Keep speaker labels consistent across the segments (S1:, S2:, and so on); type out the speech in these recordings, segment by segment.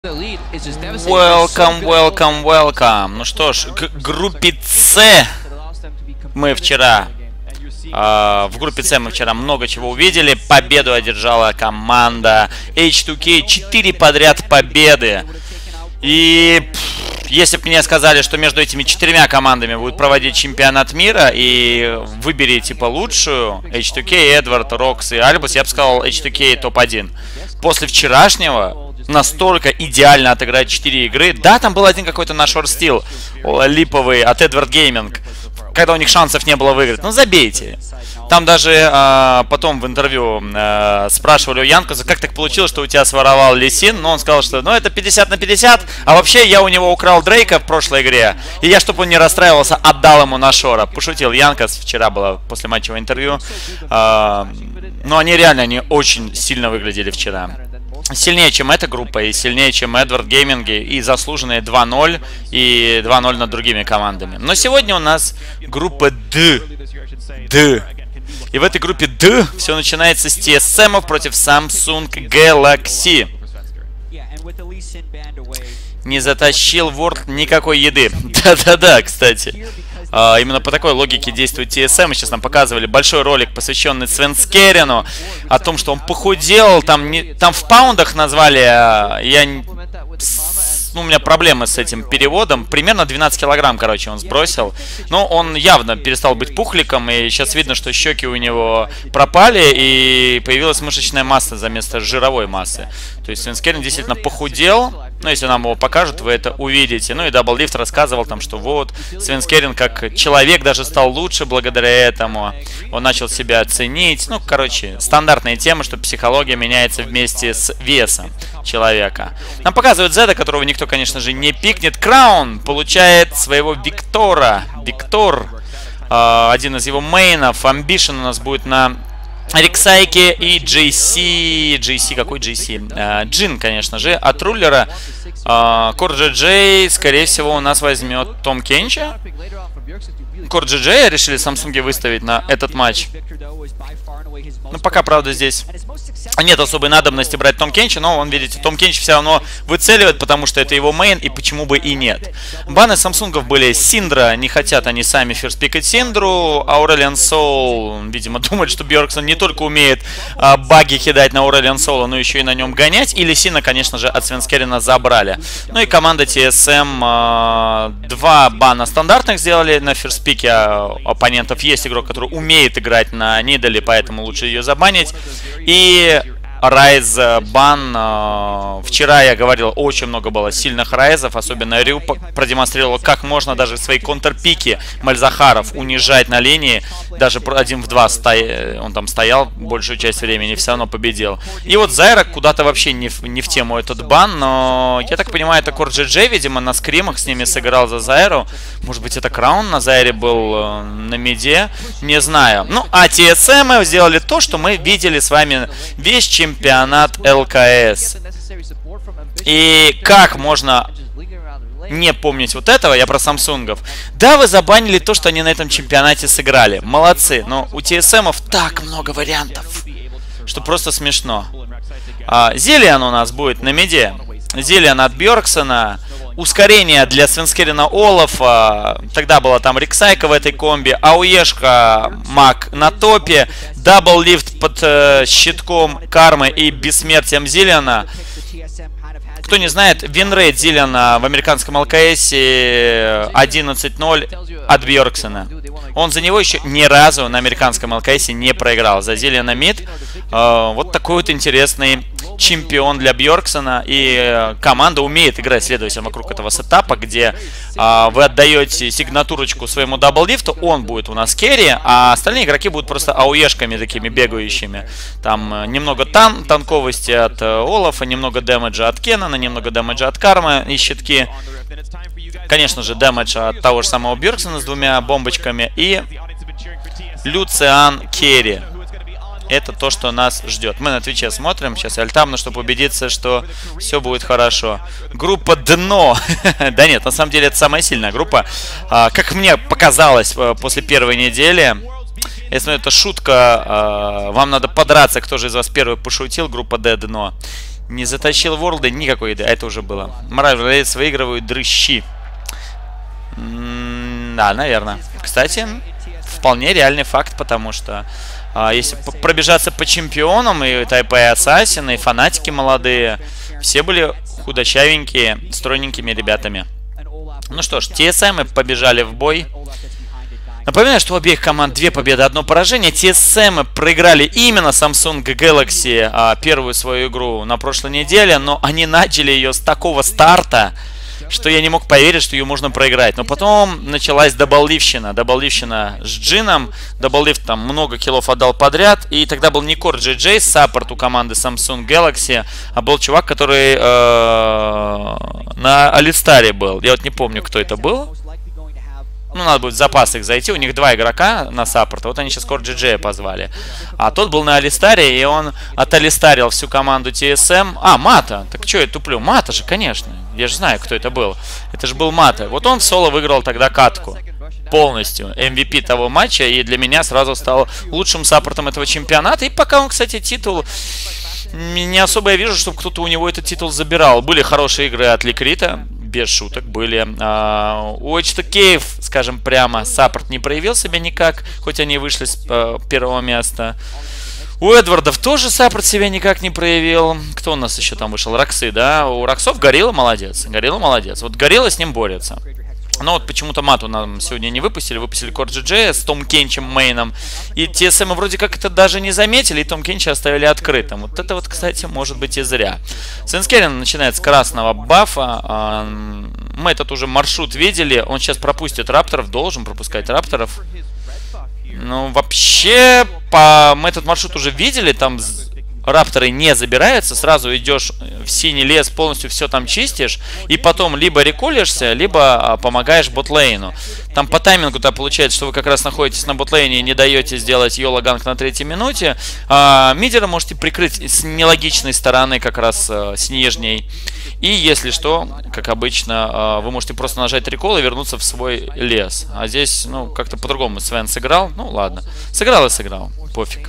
S1: Welcome, welcome, welcome. Ну что ж, к группе С мы вчера... в группе С мы вчера много чего увидели. Победу одержала команда H2K. 4 подряд победы. И если бы мне сказали, что между этими 4 командами будет проводить чемпионат мира и выбери типа лучшую H2K, Эдвард, Рокс и Альбус, я бы сказал H2K топ-1. После вчерашнего настолько идеально отыграть 4 игры. Да, там был один какой-то на шорт-стил липовый от Edward Gaming, когда у них шансов не было выиграть. Ну, забейте. Там даже потом в интервью спрашивали у Янкуса, как так получилось, что у тебя своровал Лисин. Но он сказал, что ну это 50 на 50. А вообще я у него украл Дрейка в прошлой игре. И я, чтобы он не расстраивался, отдал ему на Шора. Пошутил Янкус. Вчера было после матчевого интервью. Но они реально, они очень сильно выглядели вчера. Сильнее, чем эта группа, и сильнее, чем Edward Gaming, и заслуженные 2-0, и 2-0 над другими командами. Но сегодня у нас группа D. И в этой группе D все начинается с TSM против Samsung Galaxy. Не затащил Ворд никакой еды. Да-да-да, кстати. Именно по такой логике действует TSM. Сейчас нам показывали большой ролик, посвященный Свенскерину, о том, что он похудел. Там в паундах назвали. У меня проблемы с этим переводом. Примерно 12 килограмм, короче, он сбросил. Но он явно перестал быть пухликом. И сейчас видно, что щеки у него пропали. И появилась мышечная масса вместо жировой массы. То есть Свенскерин действительно похудел. Ну, если нам его покажут, вы это увидите. Ну и Дабллифт рассказывал там, что вот Свенскерин как человек даже стал лучше благодаря этому. Он начал себя ценить. Ну, короче, стандартная тема, что психология меняется вместе с весом человека. Нам показывают Зеда, которого никто, конечно же, не пикнет. Краун получает своего Виктора. Виктор, один из его мейнов. Амбишн у нас будет на Рексайке и JC. Какой JC? Джин, конечно же, от рулера. Кор Джей, скорее всего, у нас возьмет Том Кенча. Кор Джей решили Samsung выставить на этот матч. Ну, пока, правда, здесь нет особой надобности брать Том Кенча, но, он, видите, Том Кенч все равно выцеливает, потому что это его мейн, и почему бы и нет. Баны Самсунгов были Синдра, не хотят они сами ферспикать Синдру. Аурелиан Соул, видимо, думает, что Бьорксон не только умеет баги кидать на Аурелиан Соула, но еще и на нем гонять. И Лисина, конечно же, от Свенскерина забрали. Ну и команда TSM 2 бана стандартных сделали на ферспике. Оппонентов есть игрок, который умеет играть на Нидале, поэтому лучше ее забанить. И Райз бан. Вчера я говорил, очень много было сильных райзов. Особенно Рю продемонстрировал, как можно даже свои контрпики Мальзахаров унижать на линии. Даже 1 в 2 он там стоял большую часть времени, все равно победил. И вот Зайрок куда-то вообще не в тему этот бан. Но я так понимаю, это Кор Джей, видимо, на скримах с ними сыграл за Зайру. Может быть, это Краун на Зайре был на миде. Не знаю. Ну, а TSM сделали то, что мы видели с вами весь чемпионат ЛКС. И как можно не помнить вот этого, я про Самсунгов. Да, вы забанили то, что они на этом чемпионате сыграли. Молодцы, но у TSM-ов так много вариантов, что просто смешно. Зиллиан у нас будет на миде. Зиллиан от Бьорксона. Ускорение для Свенскерина Олафа. Тогда была там Рексайка в этой комби. Ауешка Мак на топе. Дабллифт под щитком Кармы и бессмертием Зиллиана. Кто не знает, винрейт Зиллиана в американском ЛКС 11-0 от Бьорксона. Он за него еще ни разу на американском ЛКС не проиграл. За Зиллиана мид. Вот такой вот интересный чемпион для Бьорксона. И команда умеет играть, следовательно, вокруг этого сетапа, где вы отдаете сигнатурочку своему дабллифту, он будет у нас керри, а остальные игроки будут просто ауешками такими бегающими. Там немного танковости от Олафа, немного дэмэджа от Кеннона, немного дэмэджа от Кармы и щитки. Конечно же, дэмэдж от того же самого Бьорксона с 2 бомбочками. И Люциан керри. Это то, что нас ждет. Мы на Твиче смотрим сейчас альтамно, чтобы убедиться, что все будет хорошо. Группа Дно. Да нет, на самом деле это самая сильная группа. Как мне показалось после первой недели, если это шутка, вам надо подраться, кто же из вас первый пошутил. Группа Д Дно. Не затащил Ворлды, никакой еды. Это уже было. Марвелс выигрывают дрыщи. Да, наверное. Кстати, вполне реальный факт, потому что если пробежаться по чемпионам, и Тайпэй Ассасин, и фанатики молодые, все были худощавенькие, стройненькими ребятами. Ну что ж, TSM побежали в бой. Напоминаю, что у обеих команд 2 победы, 1 поражение. TSM проиграли именно Samsung Galaxy первую свою игру на прошлой неделе, но они начали ее с такого старта, что я не мог поверить, что ее можно проиграть. Но потом началась дабалливщина. Дабалливщина с Джином. Дабаллив там много киллов отдал подряд. И тогда был не Core GJ, саппорт у команды Samsung Galaxy, а был чувак, который на Алистаре был. Я вот не помню, кто это был. Ну, надо будет в запас их зайти. У них 2 игрока на саппорт. Вот они сейчас Core GJ позвали. А тот был на Алистаре, и он оталистарил всю команду TSM. А, Мата. Так что я туплю? Мата же, конечно. Я же знаю, кто это был. Это же был Мата. Вот он в соло выиграл тогда катку. Полностью. MVP того матча. И для меня сразу стал лучшим саппортом этого чемпионата. И пока он, кстати, титул... Не особо я вижу, чтобы кто-то у него этот титул забирал. Были хорошие игры от Ликрита. Без шуток были. У HTK, скажем прямо, саппорт не проявил себя никак. Хоть они вышли с первого места. У Эдвардов тоже саппорт себя никак не проявил. Кто у нас еще там вышел? Роксы, да? У Роксов Горилла молодец. Горилла молодец. Вот Горилла с ним борется. Но вот почему-то Мату нам сегодня не выпустили. Выпустили Core GJ с Том Кенчем мейном. И TSM вроде как это даже не заметили. И Том Кенча оставили открытым. Вот это вот, кстати, может быть и зря. Свенскерин начинает с красного бафа. Мы этот уже маршрут видели. Он сейчас пропустит рапторов. Должен пропускать рапторов. Ну, вообще, мы этот маршрут уже видели. Там рапторы не забираются. Сразу идешь в синий лес, полностью все там чистишь. И потом либо реколишься, либо помогаешь ботлейну. Там по таймингу-то получается, что вы как раз находитесь на ботлейне и не даете сделать йола-ганг на 3-й минуте. Мидера можете прикрыть с нелогичной стороны, как раз с нижней. И если что, как обычно, вы можете просто нажать рекол и вернуться в свой лес. А здесь, ну, как-то по-другому Свен сыграл. Ну, ладно. Сыграл и сыграл. Пофиг.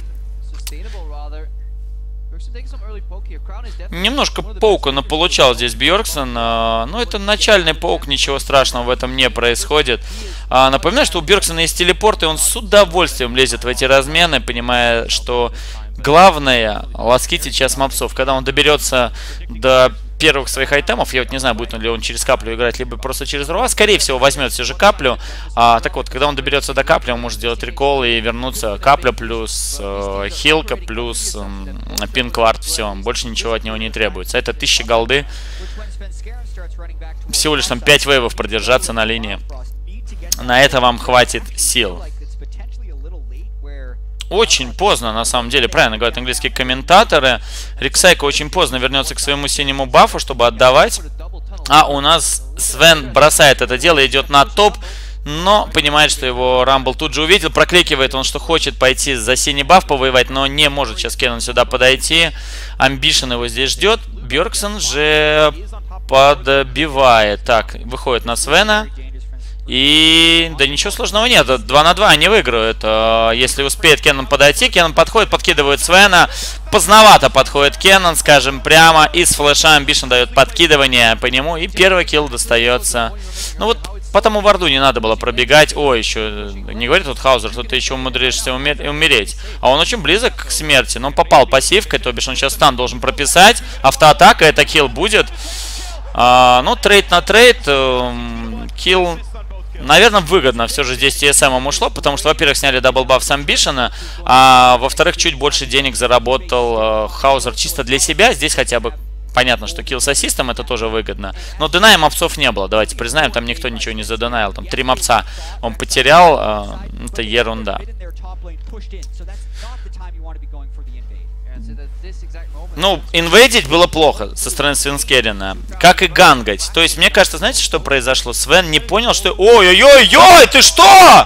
S1: Немножко паука получал здесь Бьорксон. Но это начальный паук, ничего страшного в этом не происходит. Напоминаю, что у Бьорксона есть телепорт, и он с удовольствием лезет в эти размены, понимая, что главное ласкить сейчас мопсов. Когда он доберется до первых своих айтемов, я вот не знаю, будет ли он через каплю играть, либо просто через руа, скорее всего возьмет все же каплю. Так вот, когда он доберется до капли, он может сделать рекол и вернуться. Капля плюс хилка плюс пинквард, все, больше ничего от него не требуется. Это 1000 голды. Всего лишь там 5 вейвов продержаться на линии. На это вам хватит сил. Очень поздно, на самом деле, правильно говорят английские комментаторы. Риксайко очень поздно вернется к своему синему бафу, чтобы отдавать. А у нас Свен бросает это дело, идет на топ, но понимает, что его Рамбл тут же увидел. Прокликивает он, что хочет пойти за синий баф повоевать, но не может сейчас Кеннон сюда подойти. Амбишн его здесь ждет. Бьорксон же подбивает. Так, выходит на Свена. И да ничего сложного нет, 2 на 2 они выиграют. Если успеет Кеннон подойти, Кеннон подходит, подкидывает Свена. Поздновато подходит Кеннон, скажем прямо. И с флеша Амбишн дает подкидывание по нему. И первый килл достается. Ну вот по тому варду не надо было пробегать. Ой, еще не говорит тут Хаузер, что ты еще умудришься умереть. А он очень близок к смерти. Но он попал пассивкой, то бишь он сейчас стан должен прописать. Автоатака, это килл будет. Ну, трейд на трейд. Килл... Наверное, выгодно все же здесь TSM ушло, потому что, во-первых, сняли даблбаф с Амбишена, а во-вторых, чуть больше денег заработал Хаузер чисто для себя. Здесь хотя бы понятно, что килл с ассистом это тоже выгодно. Но деная мопсов не было, давайте признаем, там никто ничего не заденаил. Там 3 мопса он потерял, это ерунда. Ну, инвейдить было плохо со стороны Свенскерина. Как и гангать. То есть, мне кажется, знаете, что произошло? Свен не понял, что... Ой-ой-ой-ой, ты что?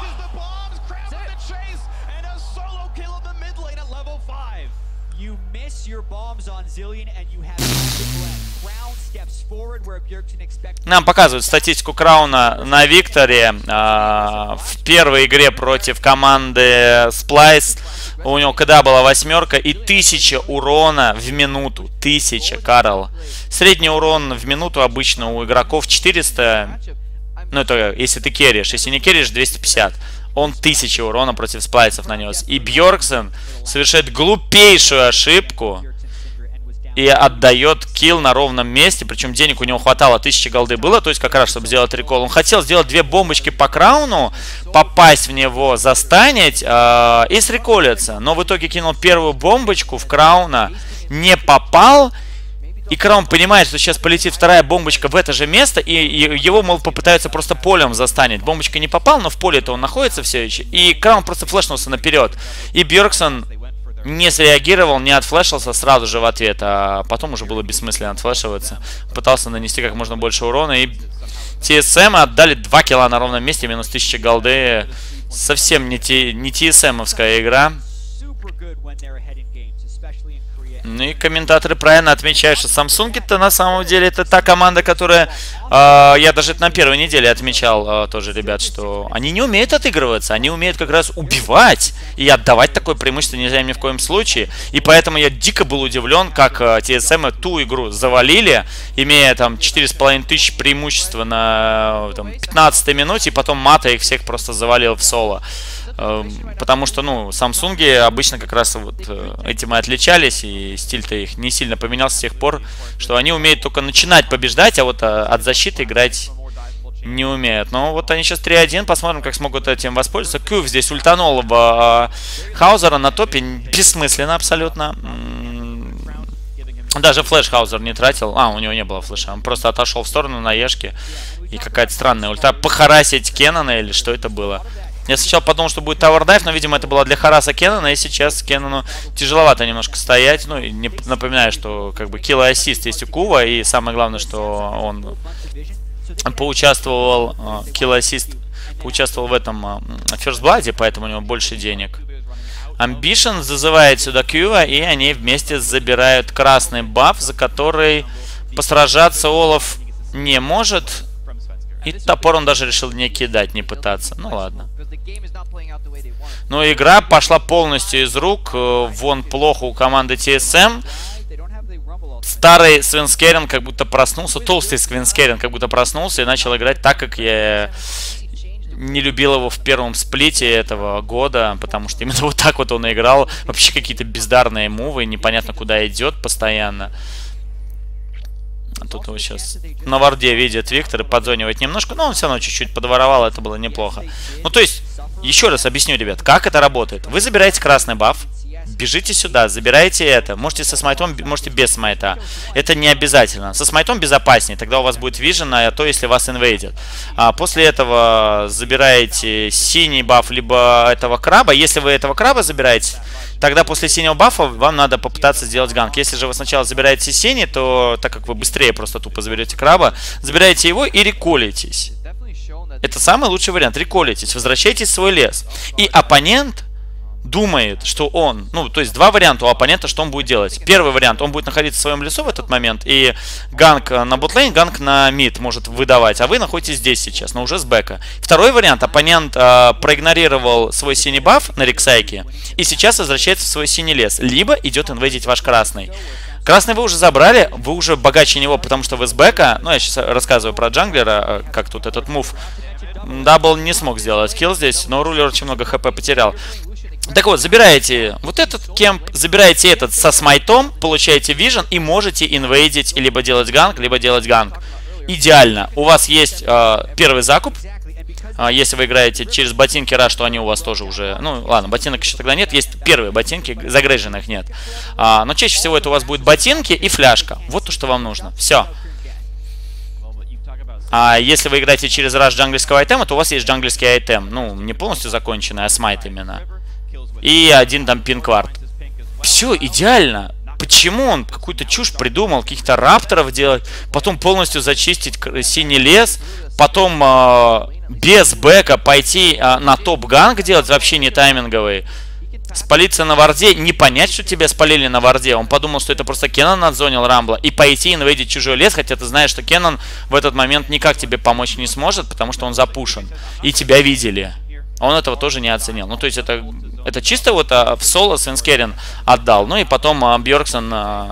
S1: Нам показывают статистику Крауна на Викторе в первой игре против команды Splice. У него КДА была 8 и 1000 урона в минуту. 1000, Карл. Средний урон в минуту обычно у игроков 400. Ну, это если ты керришь. Если не керришь, 250. Он 1000 урона против сплайсов нанес. И Бьорксен совершает глупейшую ошибку и отдает килл на ровном месте. Причем денег у него хватало, 1000 голды было, то есть как раз, чтобы сделать рекол. Он хотел сделать 2 бомбочки по крауну, попасть в него, застанить и среколиться. Но в итоге кинул первую бомбочку в крауна, не попал. И Краун понимает, что сейчас полетит вторая бомбочка в это же место, и его, мол, попытаются просто полем застанить. Бомбочка не попал, но в поле-то он находится все еще. И Краун просто флешнулся наперед. И Бьорксен не среагировал, не отфлешился сразу же в ответ, а потом уже было бессмысленно отфлешиваться. Пытался нанести как можно больше урона, и TSM отдали 2 килла на ровном месте, минус 1000 голды. Совсем не TSM-овская игра. Ну и комментаторы правильно отмечают, что Samsung-то на самом деле это та команда, которая... я даже это на первой неделе отмечал тоже, ребят, что они не умеют отыгрываться, они умеют как раз убивать. И отдавать такое преимущество нельзя им ни в коем случае. И поэтому я дико был удивлен, как TSM ту игру завалили, имея там 4500 преимущества на 15-й минуте, и потом Мата их всех просто завалил в соло. Потому что, ну, Samsung обычно как раз вот этим и отличались, и стиль-то их не сильно поменялся с тех пор, что они умеют только начинать побеждать, а вот от защиты играть не умеют. Но вот они сейчас 3-1, посмотрим, как смогут этим воспользоваться. Кьюв здесь ультанул в Хаузера на топе, бессмысленно абсолютно. Даже флеш Хаузер не тратил. У него не было флеша. Он просто отошел в сторону на ешке. И какая-то странная ульта. Похарасить Кеннона или что это было? Я сначала подумал, что будет Tower Dive, но, видимо, это было для хараса Кеннона, и сейчас Кеннону тяжеловато немножко стоять. Ну, и не напоминаю, что как бы килл и ассист есть у Кува, и самое главное, что он поучаствовал, килл-ассист, поучаствовал в этом First Blood, поэтому у него больше денег. Ambition зазывает сюда Кьюва, и они вместе забирают красный баф, за который посражаться Олаф не может. И топор он даже решил не кидать, не пытаться. Ну ладно. Но игра пошла полностью из рук. Вон плохо у команды TSM. Старый Свенскерен как будто проснулся. Толстый Свенскерен как будто проснулся и начал играть так, как я не любил его в первом сплите этого года. Потому что именно вот так вот он играл. Вообще какие-то бездарные мувы. Непонятно, куда идет постоянно. Тут его сейчас на варде видит Виктор и подзонивает немножко, но он все равно чуть-чуть подворовал, это было неплохо. Ну, то есть, еще раз объясню, ребят, как это работает. Вы забираете красный баф, бежите сюда, забирайте это. Можете со смайтом, можете без смайта. Это не обязательно. Со смайтом безопаснее, тогда у вас будет вижен, а то, если вас инвейдят. После этого забираете синий баф, либо этого краба. Если вы этого краба забираете, тогда после синего бафа вам надо попытаться сделать ганк. Если же вы сначала забираете синий, то, так как вы быстрее просто тупо заберете краба, забираете его и реколитесь. Это самый лучший вариант. Реколитесь, возвращайтесь в свой лес. И оппонент думает, что он... Ну, то есть два варианта у оппонента, что он будет делать. Первый вариант, он будет находиться в своем лесу в этот момент, и ганк на ботлейн, ганк на мид может выдавать, а вы находитесь здесь сейчас, но уже с бэка. Второй вариант, оппонент проигнорировал свой синий баф на Рексайке, и сейчас возвращается в свой синий лес, либо идет инвейдить ваш красный. Красный вы уже забрали, вы уже богаче него, потому что вы с бэка. Ну, я сейчас рассказываю про джанглера, как тут этот мув. Дабл не смог сделать килл здесь, но рулер очень много хп потерял. Так вот, забираете вот этот кемп, забираете этот со смайтом, получаете вижен и можете инвейдить, либо делать ганк, либо делать ганк. Идеально. У вас есть первый закуп. Если вы играете через ботинки Rush, что они у вас тоже уже... Ну, ладно, ботинок еще тогда нет. Есть первые ботинки, загрейженных нет. Но чаще всего это у вас будет ботинки и фляжка. Вот то, что вам нужно. Все. А если вы играете через Rush джанглерского айтема, то у вас есть джанглерский айтем. Ну, не полностью законченный, а смайт именно. И один там пинквард. Все, идеально. Почему он какую-то чушь придумал, каких-то рапторов делать, потом полностью зачистить синий лес, потом без бэка пойти на топ-ганг делать, вообще не тайминговый, спалиться на варде, не понять, что тебя спалили на варде. Он подумал, что это просто Кеннон надзонил Рамбла, и пойти инвейдить чужой лес, хотя ты знаешь, что Кеннон в этот момент никак тебе помочь не сможет, потому что он запушен, и тебя видели. Он этого тоже не оценил. Ну, то есть это Это чисто вот в соло Свенскерен отдал. Ну и потом Бьорксон...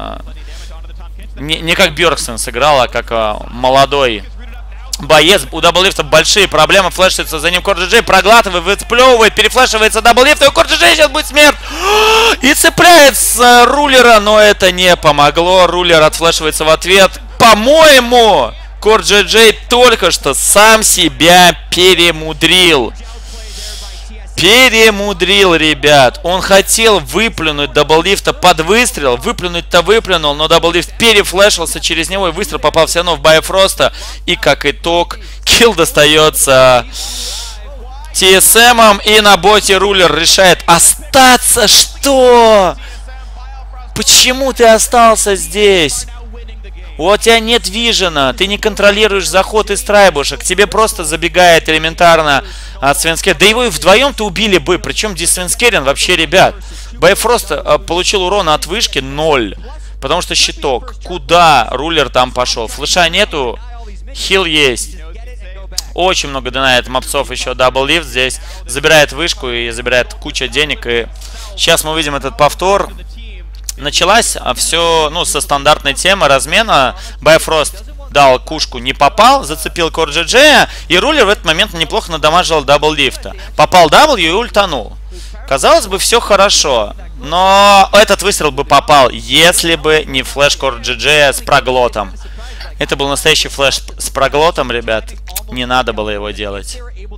S1: Не как Бьорксон сыграл, а как молодой боец. У дабллифта большие проблемы. Флешится за ним CoreJJ, проглатывает, выцплевывает, перефлешивается дабллифт. И у CoreJJ сейчас будет смерть. И цепляется рулера, но это не помогло. Рулер отфлешивается в ответ. По-моему, CoreJJ только что сам себя перемудрил. Перемудрил, ребят. Он хотел выплюнуть дабллифта под выстрел. Выплюнуть-то выплюнул, но дабллифт перефлешился через него. И выстрел попал все равно в Байфроста. И как итог, килл достается TSM. И на боте рулер решает остаться. Что? Почему ты остался здесь? У тебя нет вижена, ты не контролируешь заход из трайбушек, тебе просто забегает элементарно от Свенскерен. Да его и вдвоем-то убили бы, причем здесь Свенскерен вообще, ребят. Байфрост получил урона от вышки 0, потому что щиток. Куда рулер там пошел? Флеша нету, хил есть. Очень много донает мопцов еще дабллифт здесь. Забирает вышку и забирает кучу денег. И сейчас мы увидим этот повтор. Началась все, ну, со стандартной темы размена. Байфрост дал кушку, не попал, зацепил CoreJJ, и рулер в этот момент неплохо надамажил дабллифта. Попал W и ультанул. Казалось бы, все хорошо, но этот выстрел бы попал, если бы не флеш CoreJJ с проглотом. Это был настоящий флеш с проглотом, ребят. Не надо было его делать.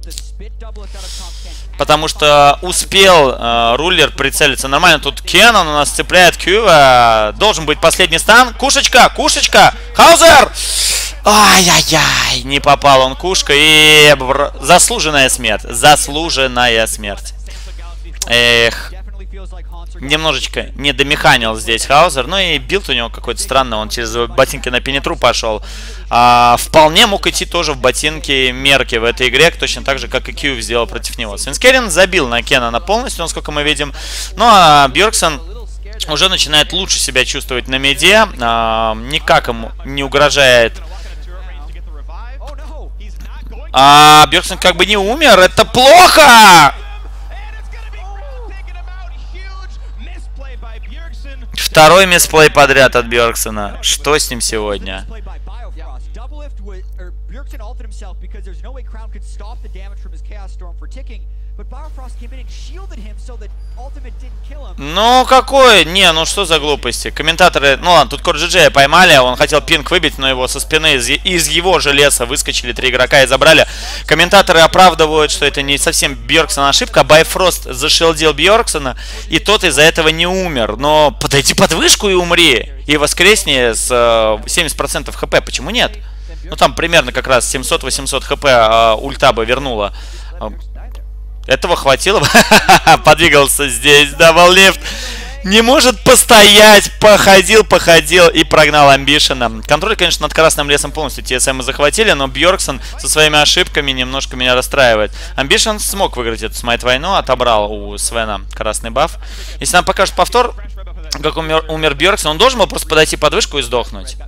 S1: Потому что успел рулер прицелиться нормально. Тут Кеннон у нас цепляет Q. Должен быть последний стан. Кушечка, кушечка. Хаузер! Ай-яй-яй. Не попал он кушка. И заслуженная смерть. Заслуженная смерть. Эх. Немножечко не домеханил здесь Хаузер. Ну и билд у него какой-то странный. Он через ботинки на пенетру пошел. Вполне мог идти тоже в ботинки мерки в этой игре. Точно так же, как и Q сделал против него. Свенскерен забил на Кеннона полностью, насколько мы видим. Ну а Бьорксон уже начинает лучше себя чувствовать на миде. Никак ему не угрожает. Бьорксон как бы не умер. Это плохо! Второй мисплей подряд от Бьорксона. Что с ним сегодня? Ну, какой? Не, ну что за глупости? Комментаторы... Ну ладно, тут CoreJJ поймали. Он хотел пинг выбить, но его со спины из его же леса выскочили 3 игрока и забрали. Комментаторы оправдывают, что это не совсем Бьорксона ошибка. Байфрост зашилдил Бьорксона, и тот из-за этого не умер. Но подойди под вышку и умри. И воскресни с 70% хп. Почему нет? Ну там примерно как раз 700-800 хп ульта бы вернула. Этого хватило. Подвигался здесь. Дабллифт. Не может постоять. Походил и прогнал Амбишена. Контроль, конечно, над красным лесом полностью TSM захватили, но Бьорксон со своими ошибками немножко меня расстраивает. Амбишен смог выиграть эту смайт-войну. Отобрал у Свена красный баф. Если нам покажут повтор, как умер Бьорксон, он должен был просто подойти под вышку и сдохнуть.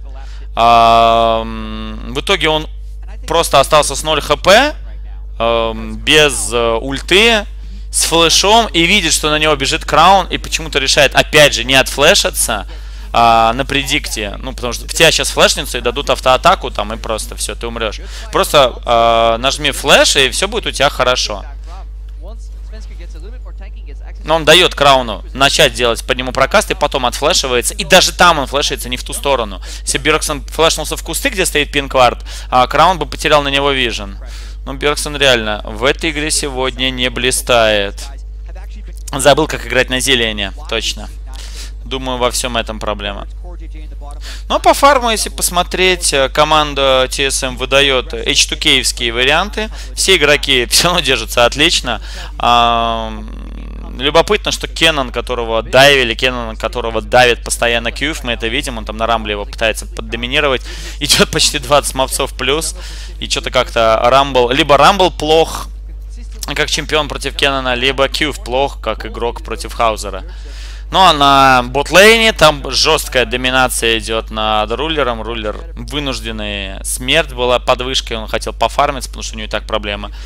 S1: В итоге он просто остался с 0 хп. Без ульты, с флешом, и видит, что на него бежит Краун, и почему-то решает, опять же, не отфлешиться на предикте. Ну, потому что в тебя сейчас флешнется и дадут автоатаку, там, и просто все, ты умрешь. Просто нажми флеш, и все будет у тебя хорошо. Но он дает Крауну начать делать по нему прокаст, и потом отфлешивается. И даже там он флешится не в ту сторону. Если Бьорксон флешнулся в кусты, где стоит пинквард, Краун бы потерял на него вижен. Но Бьорксон реально в этой игре сегодня не блистает. Забыл, как играть на зелене. Точно. Думаю, во всем этом проблема. Но по фарму, если посмотреть, команда TSM выдает H2K-евские варианты. Все игроки все равно держатся отлично. Любопытно, что Кеннон, которого дайвили, Кеннон, которого давит постоянно Кьюф, мы это видим, он там на Рамбле его пытается поддоминировать. Идет почти 20 мопцов плюс. И что-то как-то Рамбл... Либо Рамбл плох, как чемпион против Кеннона, либо Кьюф плох, как игрок против Хаузера. Ну а на ботлейне там жесткая доминация идет над рулером. Рулер вынужденный. Смерть была под вышкой, он хотел пофармиться, потому что у него и так проблема.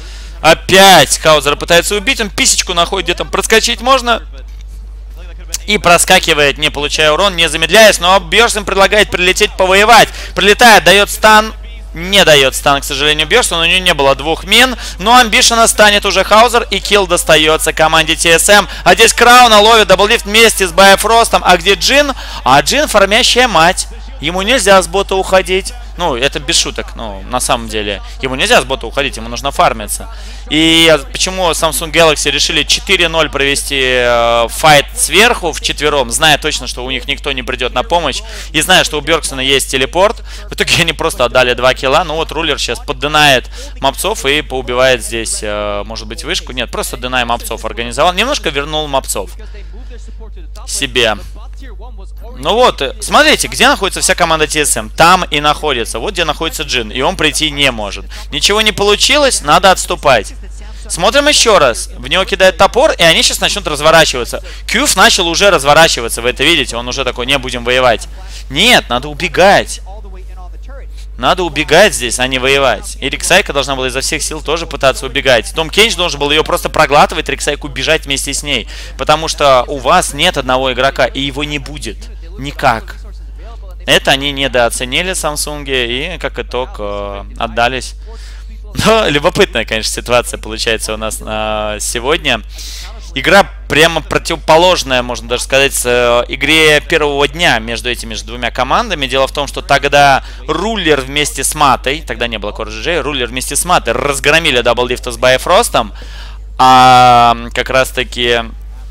S1: Опять Хаузер пытается убить. Он писечку находит, где там проскочить можно. И проскакивает, не получая урон, не замедляясь. Но Бьерксон предлагает прилететь повоевать. Прилетает, дает стан. Не дает стан, к сожалению, Бьерксон. У него не было двух мин. Но амбишена станет уже Хаузер. И килл достается команде TSM. А здесь Крауна ловит дабллифт вместе с Байфростом. А где Джин? А Джин фармящая мать. Ему нельзя с бота уходить. Ну, это без шуток, ну, на самом деле. Ему нельзя с бота уходить, ему нужно фармиться. И почему Samsung Galaxy решили 4-0 провести файт сверху вчетвером, зная точно, что у них никто не придет на помощь, и зная, что у Бьерксона есть телепорт, в итоге они просто отдали 2 килла. Ну вот Рулер сейчас поддынает мопцов и поубивает здесь, может быть, вышку. Нет, просто дынай мопцов организовал. Немножко вернул мопцов себе. Ну вот, смотрите, где находится вся команда TSM. Там и находится. Вот где находится Джин. И он прийти не может. Ничего не получилось, надо отступать. Смотрим еще раз. В него кидает топор, и они сейчас начнут разворачиваться. Кьюф начал уже разворачиваться. Вы это видите? Он уже такой, не будем воевать. Нет, надо убегать. Надо убегать здесь, а не воевать. И Рексайка должна была изо всех сил тоже пытаться убегать. Том Кенч должен был ее просто проглатывать, Рексайку бежать вместе с ней. Потому что у вас нет одного игрока, и его не будет. Никак. Это они недооценили Samsung и, как итог, отдались. Но любопытная, конечно, ситуация получается у нас сегодня. Игра прямо противоположная, можно даже сказать, игре первого дня между этими же двумя командами. Дело в том, что тогда Рулер вместе с Матой, тогда не было CoreGJ, Рулер вместе с Матой разгромили дабллифта с Байфростом, а как раз-таки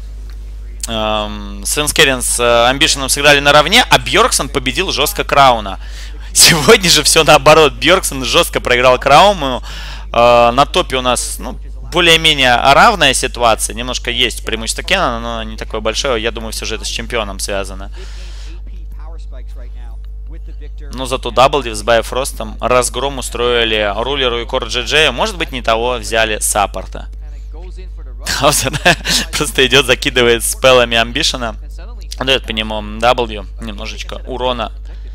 S1: Свенскерен с Амбишеном сыграли наравне, а Бьерксон победил жестко Крауна. Сегодня же все наоборот. Бьерксон жестко проиграл Крауну. На топе у нас, ну, более-менее равная ситуация. Немножко есть преимущество Кеннона, но не такое большое. Я думаю, все же это с чемпионом связано. Но зато даблдив с Байфростом разгром устроили Рулеру и CoreGJ. Может быть, не того взяли саппорта. Просто идет, закидывает спеллами Амбишена. Дает по нему W. Немножечко урона.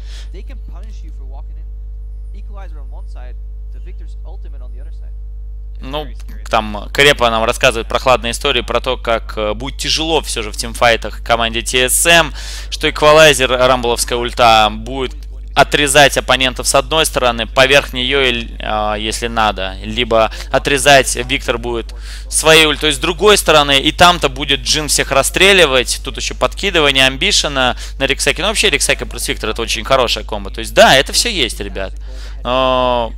S1: Ну, там Крепа нам рассказывает прохладные истории про то, как будет тяжело все же в тимфайтах команде TSM, что эквалайзер рамбловская ульта будет отрезать оппонентов с одной стороны, поверх нее, если надо, либо отрезать Виктор будет своей ультой с другой стороны, и там-то будет Джин всех расстреливать. Тут еще подкидывание Амбишена на Рексайке. Ну, вообще Рексайка плюс Виктор — это очень хорошая комбо. То есть, да, это все есть, ребят. Но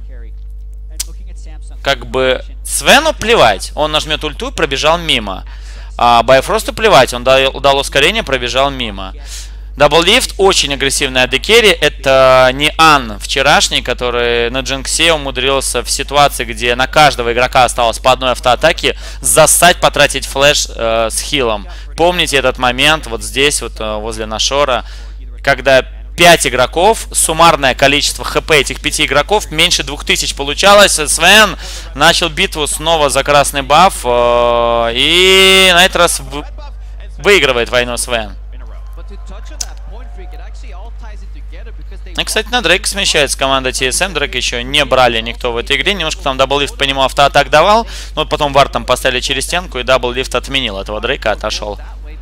S1: как бы Свену плевать, он нажмет ульту, пробежал мимо. А Байфросту плевать, он дал ускорение, пробежал мимо. Дабллифт очень агрессивный AD Carry. Это не Ан вчерашний, который на Джинксе умудрился в ситуации, где на каждого игрока осталось по одной автоатаке, зассать, потратить флеш с хилом. Помните этот момент вот здесь, вот возле Нашора, когда 5 игроков, суммарное количество хп этих 5 игроков меньше 2000 получалось. Свен начал битву снова за красный баф, и на этот раз выигрывает войну Свен. И, кстати, на Дрейка смещается команда TSM. Дрейка еще не брали никто в этой игре. Немножко там дабллифт по нему автоатак давал. Но вот потом вард там поставили через стенку, и дабллифт отменил этого Дрейка, отошел.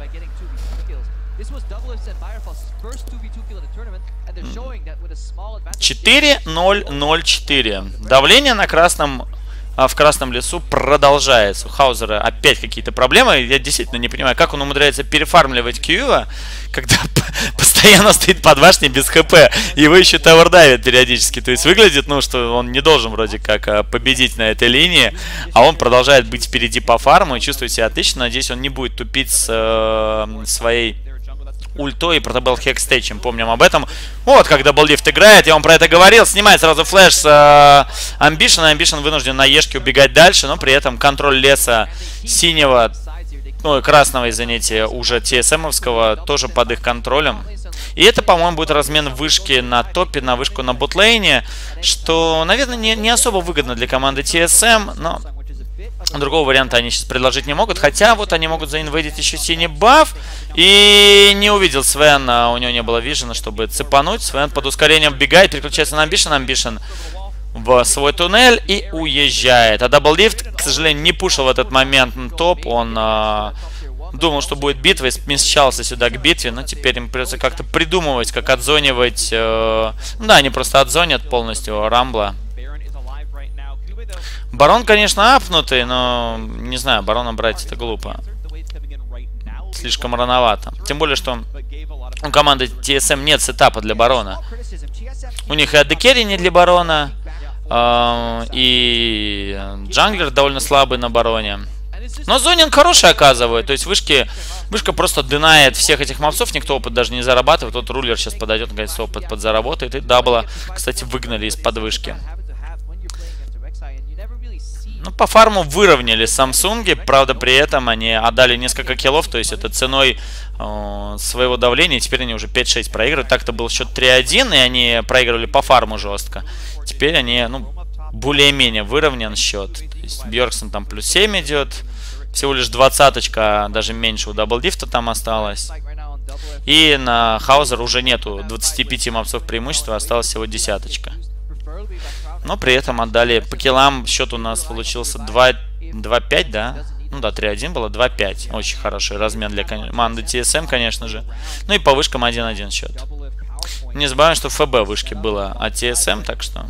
S1: 4-0-0-4. Давление на в красном лесу продолжается. У Хаузера опять какие-то проблемы. Я действительно не понимаю, как он умудряется перефармливать Кьюва, когда постоянно стоит под башней без хп. Его еще тавердавит периодически. То есть выглядит, ну, что он не должен вроде как победить на этой линии, а он продолжает быть впереди по фарму и чувствует себя отлично. Надеюсь, он не будет тупить с своей ультой и протобел хекстэчем. Помним об этом. Вот как дабллифт играет. Я вам про это говорил. Снимает сразу флеш с Амбишена. Амбишен вынужден на ешке убегать дальше, но при этом контроль леса синего, ну и красного, извините, уже TSM-овского, тоже под их контролем. И это, по-моему, будет размен вышки на топе, на вышку на ботлейне, что, наверное, не особо выгодно для команды TSM, но другого варианта они сейчас предложить не могут. Хотя вот они могут заинвейдить еще синий баф. И не увидел Свен, у него не было вижена, чтобы цепануть. Свен под ускорением бегает, переключается на Амбишен. Амбишен в свой туннель и уезжает. А Дабллифт, к сожалению, не пушил в этот момент топ. Он думал, что будет битва, и смещался сюда к битве. Но теперь им придется как-то придумывать, как отзонивать. Да, они просто отзонят полностью Рамбла. Барон, конечно, апнутый, но не знаю, барона брать это глупо. Слишком рановато. Тем более, что у команды TSM нет сетапа для барона. У них и AD-керри не для барона, и джанглер довольно слабый на бароне. Но зонинг хороший оказывает. То есть вышка просто динает всех этих мопсов, никто опыт даже не зарабатывает. Вот рулер сейчас подойдет, наконец, опыт подзаработает. И дабла, кстати, выгнали из-под вышки. Ну, по фарму выровняли Самсунги, правда, при этом они отдали несколько киллов, то есть это ценой своего давления, и теперь они уже 5-6 проигрывают. Так-то был счет 3-1, и они проигрывали по фарму жестко. Теперь они, ну, более-менее выровнен счет. То есть Бьорксон там плюс 7 идет, всего лишь 20-очка, даже меньше у Дабллифта там осталось. И на Хаузер уже нету 25 мопсов преимущества, осталось всего 10-очка. Но при этом отдали по киллам. Счет у нас получился 2-5, да? Ну да, 3-1 было, 2-5. Очень хороший размен для команды TSM, конечно же. Ну и по вышкам 1-1 счет. Не забываем, что ФБ вышки было от TSM, так что...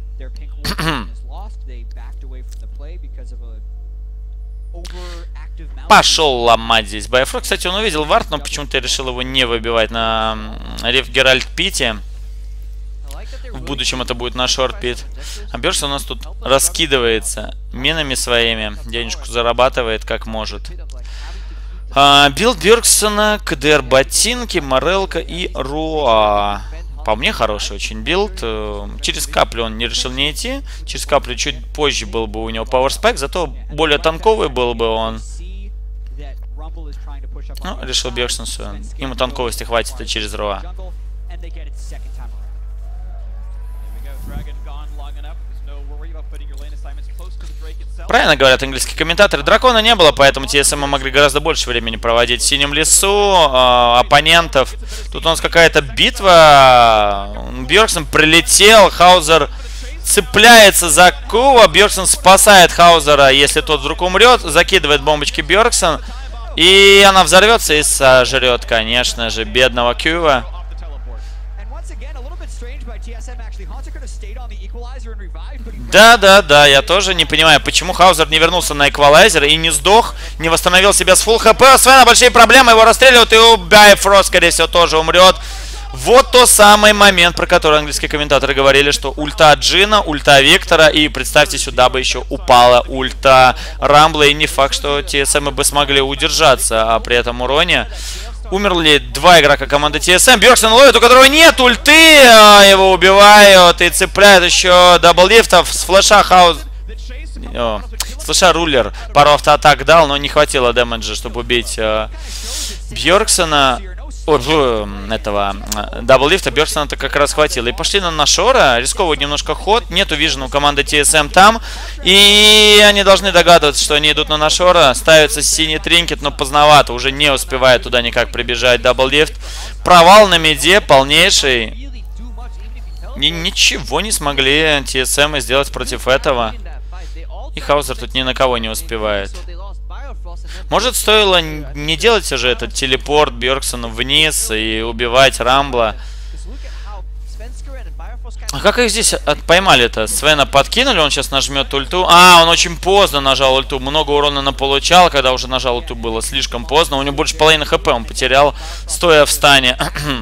S1: Пошел ломать здесь Байфрог. Кстати, он увидел вард, но почему-то решил его не выбивать на Риф Геральт Пите. В будущем это будет на шорт-пит. А Бьорксон у нас тут раскидывается минами своими. Денежку зарабатывает как может. Билд Бьорксона, КДР ботинки, Морелка и Руа. По мне хороший очень билд. Через каплю он не решил не идти. Через каплю чуть позже был бы у него Power Spike. Зато более танковый был бы он. Ну, решил Бьорксон, что ему танковости хватит и через Руа. Правильно говорят английские комментаторы. Дракона не было, поэтому TSM могли гораздо больше времени проводить в синем лесу. Оппонентов. Тут у нас какая-то битва. Бьорксон прилетел. Хаузер цепляется за Кува. Бьорксон спасает Хаузера, если тот вдруг умрет. Закидывает бомбочки Бьорксон. И она взорвется и сожрет, конечно же, бедного Кува. Да, я тоже не понимаю, почему Хаузер не вернулся на эквалайзер и не сдох, не восстановил себя с фулл хп. У Свена большие проблемы, его расстреливают, и у Байфрог, скорее всего, тоже умрет. Вот тот самый момент, про который английские комментаторы говорили, что ульта Джина, ульта Виктора, и представьте, сюда бы еще упала ульта Рамбла, и не факт, что TSM бы смогли удержаться, а при этом уроне. Умерли два игрока команды TSM. Бьорксон ловит, у которого нет ульты. Его убивают и цепляют еще дабллифтов. С флеша Хаус... С флеша рулер пару автоатак дал, но не хватило дэмэджа, чтобы убить Бьорксона. Этого дабллифта Бьорксона-то как раз хватило. И пошли на Нашора. Рисковый немножко ход. Нету вижена у команды TSM там. И они должны догадываться, что они идут на Нашора. Ставится синий тринкет, но поздновато. Уже не успевает туда никак прибежать дабллифт. Провал на миде полнейший. И ничего не смогли TSM сделать против этого. И Хаузер тут ни на кого не успевает. Может, стоило не делать уже этот телепорт Бьорксону вниз и убивать Рамбла. А как их здесь поймали-то? Свена подкинули, он сейчас нажмет ульту. Он очень поздно нажал ульту. Много урона наполучал, когда уже нажал ульту, было слишком поздно. У него больше половины хп он потерял, стоя в стане.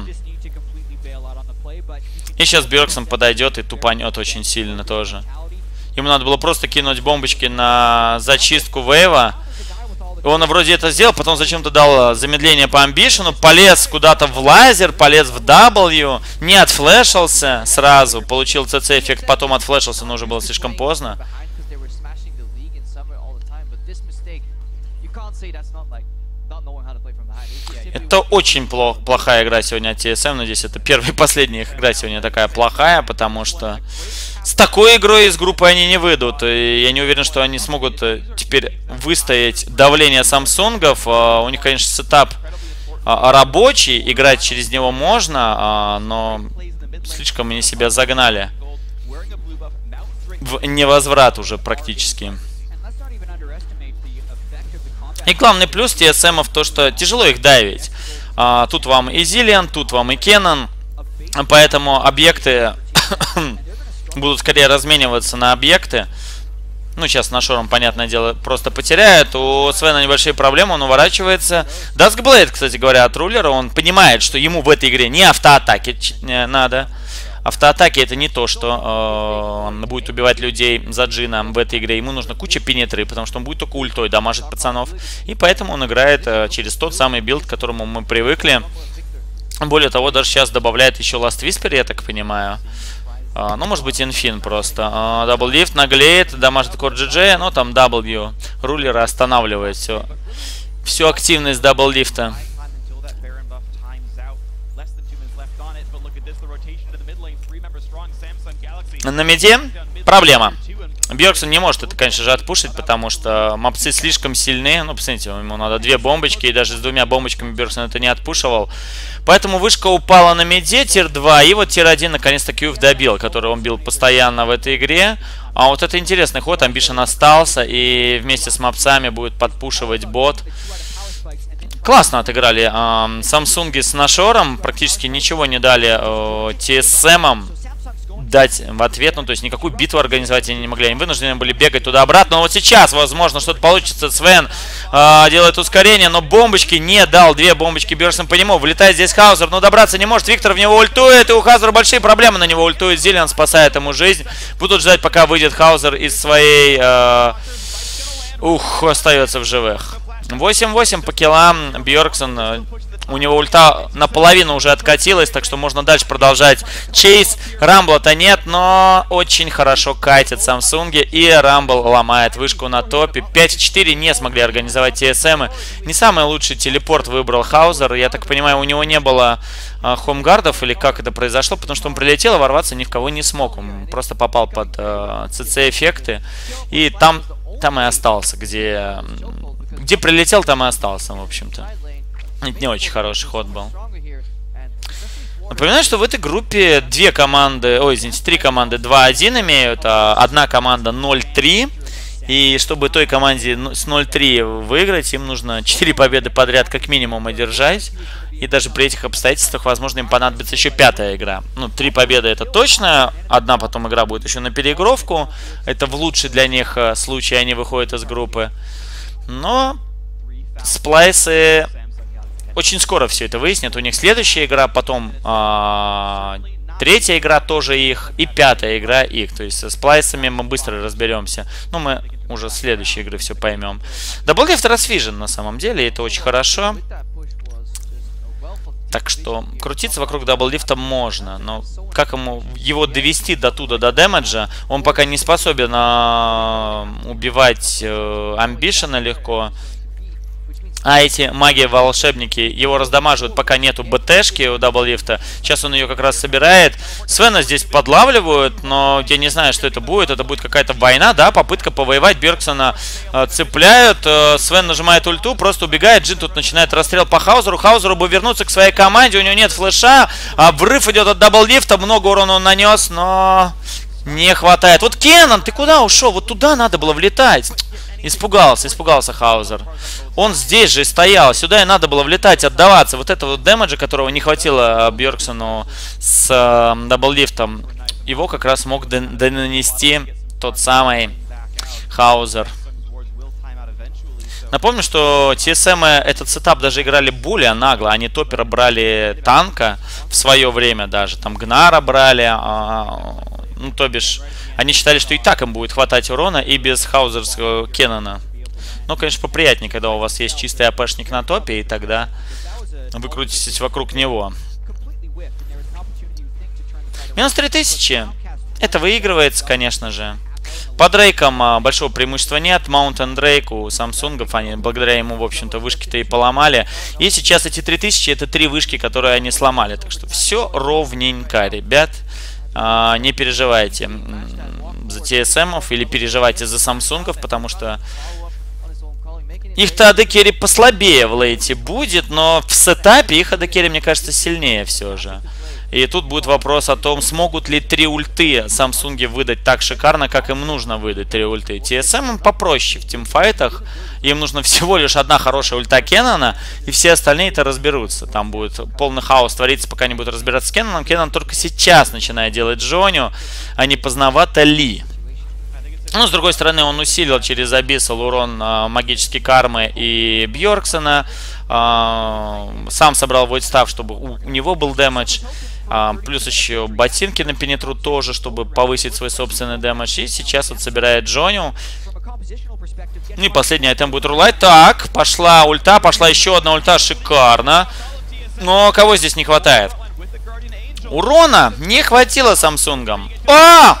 S1: И сейчас Бьорксон подойдет и тупанет очень сильно тоже. Ему надо было просто кинуть бомбочки на зачистку вейва. Он вроде это сделал, потом зачем-то дал замедление по амбишену, полез куда-то в лазер, полез в W, не отфлешился сразу, получил CC-эффект, потом отфлешился, но уже было слишком поздно. Это очень плохая игра сегодня от TSM. Надеюсь, это первая и последняя их игра сегодня такая плохая, потому что с такой игрой из группы они не выйдут. И я не уверен, что они смогут теперь выстоять давление самсунгов. У них, конечно, сетап рабочий, играть через него можно, но слишком они себя загнали. в невозврат уже практически. И главный плюс TSM-ов то, что тяжело их дайвить. Тут вам и Зиллиан, тут вам и Кеннон. Поэтому объекты будут скорее размениваться на объекты. Ну, сейчас Нашором, понятное дело, просто потеряет. У Свена небольшие проблемы, он уворачивается. Duskblade, кстати говоря, от рулера. Он понимает, что ему в этой игре не автоатаки надо. Автоатаки это не то, что он будет убивать людей за Джина в этой игре. Ему нужно куча пенетры, потому что он будет только ультой дамажить пацанов. И поэтому он играет через тот самый билд, к которому мы привыкли. Более того, даже сейчас добавляет еще Last Whisper, я так понимаю. Ну, может быть, инфин просто. Дабллифт наглеет, дамажит кор GG, но там W. Рулера останавливает всю активность дабллифта. На миде проблема. Бьорксон не может это, конечно же, отпушить, потому что мопсы слишком сильны. Ну, посмотрите, ему надо 2 бомбочки, и даже с 2 бомбочками Бьорксон это не отпушивал. Поэтому вышка упала на миде, тир 2, и вот тир 1 наконец-то Кьюв добил, который он бил постоянно в этой игре. А вот это интересный ход, Амбишен остался, и вместе с мопсами будет подпушивать бот. Классно отыграли Самсунги с Нашором, практически ничего не дали TSM-ам дать в ответ, ну то есть никакую битву организовать они не могли, они вынуждены были бегать туда-обратно, но вот сейчас, возможно, что-то получится. Свен делает ускорение, но бомбочки не дал, 2 бомбочки Бьорксон по нему, вылетает здесь Хаузер, но добраться не может, Виктор в него ультует, и у Хаузера большие проблемы, на него ультует Зиллиан, спасает ему жизнь, будут ждать, пока выйдет Хаузер из своей, остается в живых. 8-8 по киллам, Бьорксон, у него ульта наполовину уже откатилась, так что можно дальше продолжать чейз. Рамбла-то нет, но очень хорошо катит Самсунги, и Рамбл ломает вышку на топе. 5-4 не смогли организовать TSM. Не самый лучший телепорт выбрал Хаузер. Я так понимаю, у него не было хомгардов, или как это произошло, потому что он прилетел, а ворваться ни в кого не смог. Он просто попал под CC-эффекты, и там и остался, где прилетел, там и остался, в общем-то. Это не очень хороший ход был. Напоминаю, что в этой группе 3 команды 2-1 имеют, а одна команда 0-3. И чтобы той команде с 0-3 выиграть, им нужно 4 победы подряд как минимум одержать. И даже при этих обстоятельствах, возможно, им понадобится еще 5-я игра. Ну, 3 победы это точно. Одна потом игра будет еще на переигровку. Это в лучший для них случай, они выходят из группы. Но сплайсы очень скоро все это выяснят. У них следующая игра, потом 3-я игра тоже их, и 5-я игра их. То есть со сплайсами мы быстро разберемся. Но мы уже с следующей игры все поймем. Дабллифт расфижен на самом деле, и это очень хорошо. Так что крутиться вокруг дабллифта можно, но как его довести до туда, до дэмэджа, он пока не способен убивать Амбишена легко. А эти маги-волшебники его раздамаживают, пока нету БТшки у дабллифта. Сейчас он ее как раз собирает. Свена здесь подлавливают, но я не знаю, что это будет. Это будет какая-то война, да, попытка повоевать. Бьорксона цепляют. Свен нажимает ульту, просто убегает. Джин тут начинает расстрел по Хаузеру. Хаузеру бы вернуться к своей команде, у него нет флеша. Врыв идет от дабллифта, много урона он нанес, но не хватает. Вот Кеннон, ты куда ушел? Вот туда надо было влетать. Испугался Хаузер. Он здесь же стоял. Сюда и надо было влетать, отдаваться. Вот этого дэмэджа, которого не хватило Бьорксону с дабллифтом, его как раз мог нанести тот самый Хаузер. Напомню, что TSM этот сетап даже играли более нагло. Они топера брали танка в свое время даже. Там Гнара брали. Ну, то бишь, они считали, что и так им будет хватать урона и без хаузерского Кеннона. Но, конечно, поприятнее, когда у вас есть чистый АПшник на топе, и тогда вы крутитесь вокруг него. Минус 3000. Это выигрывается, конечно же. По Дрейкам большого преимущества нет. Маунтен Дрейк у Самсунгов, они благодаря ему, в общем-то, вышки-то и поломали. И сейчас эти 3000, это 3 вышки, которые они сломали. Так что все ровненько, ребят. Не переживайте за TSM-ов или переживайте за Самсунгов, потому что их-то AD-керри послабее в лейте будет, но в сетапе их AD-керри, мне кажется, сильнее все же. И тут будет вопрос о том, смогут ли 3 ульты Samsung выдать так шикарно, как им нужно выдать 3 ульты. TSM им попроще в тимфайтах. Им нужно всего лишь одна хорошая ульта Кеннона, и все остальные-то разберутся. Там будет полный хаос твориться, пока не будут разбираться с Кенноном. Кеннон только сейчас начинает делать Джоню, а не поздновато ли. Ну, с другой стороны, он усилил через Abyssal урон магической кармы и Бьорксона. Сам собрал Void Staff, чтобы у него был дэмэдж. Плюс еще ботинки на пенетру тоже, чтобы повысить свой собственный дэмэдж. И сейчас вот собирает Джоню. И последний айтем будет рулать. Так, пошла ульта, пошла еще одна ульта. Шикарно. Но кого здесь не хватает? Урона не хватило Samsung. А!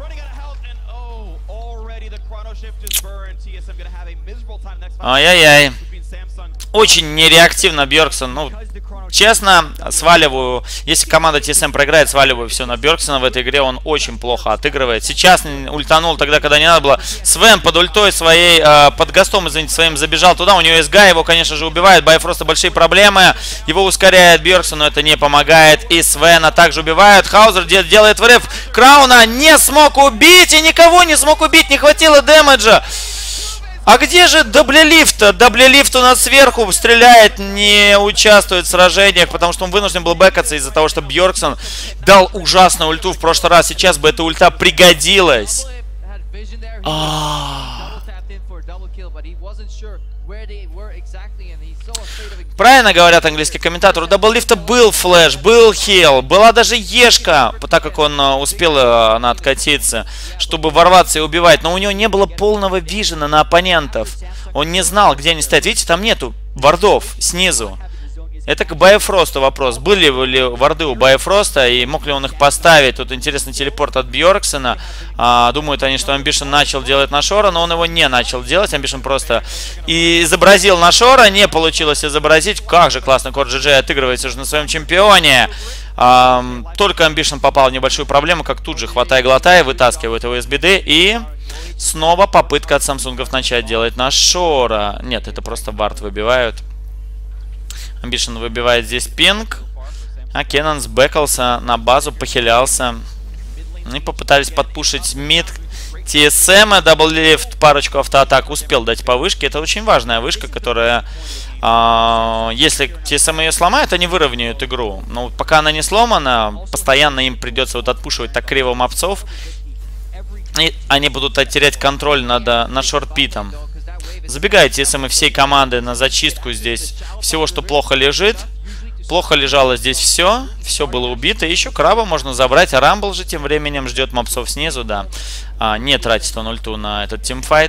S1: Ай-яй-яй. Очень нереактивно Бьорксон. Ну, честно, сваливаю. Если команда TSM проиграет, сваливаю все на Бьорксона. В этой игре он очень плохо отыгрывает. Сейчас ультанул тогда, когда не надо было. Свен под ультой своей, под гостом, извините, своим забежал туда. У него СГ, его, конечно же, убивает. Байфроста большие проблемы. Его ускоряет Бьорксон, но это не помогает. И Свена также убивают. Хаузер делает врыв. Крауна не смог убить и никого не смог убить. Не хватило дэмэджа. А где же Даблелифт? Даблелифт у нас сверху стреляет, не участвует в сражениях, потому что он вынужден был бэкаться из-за того, что Бьорксон дал ужасную ульту в прошлый раз. Сейчас бы эта ульта пригодилась. Правильно говорят английские комментаторы. У Дабллифта был флэш, был хил, была даже ешка, так как он успел она откатиться, чтобы ворваться и убивать. Но у него не было полного вижена на оппонентов. Он не знал, где они стоят. Видите, там нету вардов снизу. Это к Байфросту вопрос. Были ли варды у Байфроста и мог ли он их поставить? Тут интересный телепорт от Бьорксона. Думают они, что Ambition начал делать Нашора, но он его не начал делать. Ambition просто изобразил Нашора, не получилось изобразить. Как же классно Core GG отыгрывается уже на своем чемпионе. Только Ambition попал в небольшую проблему, как тут же хватай-глотай, вытаскивает его из беды. И снова попытка от Самсунгов начать делать Нашора. Нет, это просто вард выбивают. Ambition выбивает здесь пинг. А Кеннон сбэкался на базу, похилялся. И попытались подпушить мид TSM. Дабллифт парочку автоатак успел дать по вышке. Это очень важная вышка, которая... если TSM ее сломает, они выровняют игру. Но пока она не сломана, постоянно им придется вот отпушивать так криво мопцов. И они будут терять контроль над шортпитом. Забегает TSM и всей команды на зачистку здесь всего, что плохо лежит. Плохо лежало здесь все. Все было убито. Еще краба можно забрать. А Рамбл же тем временем ждет мопсов снизу, да. Не тратит он ульту на этот тимфайт.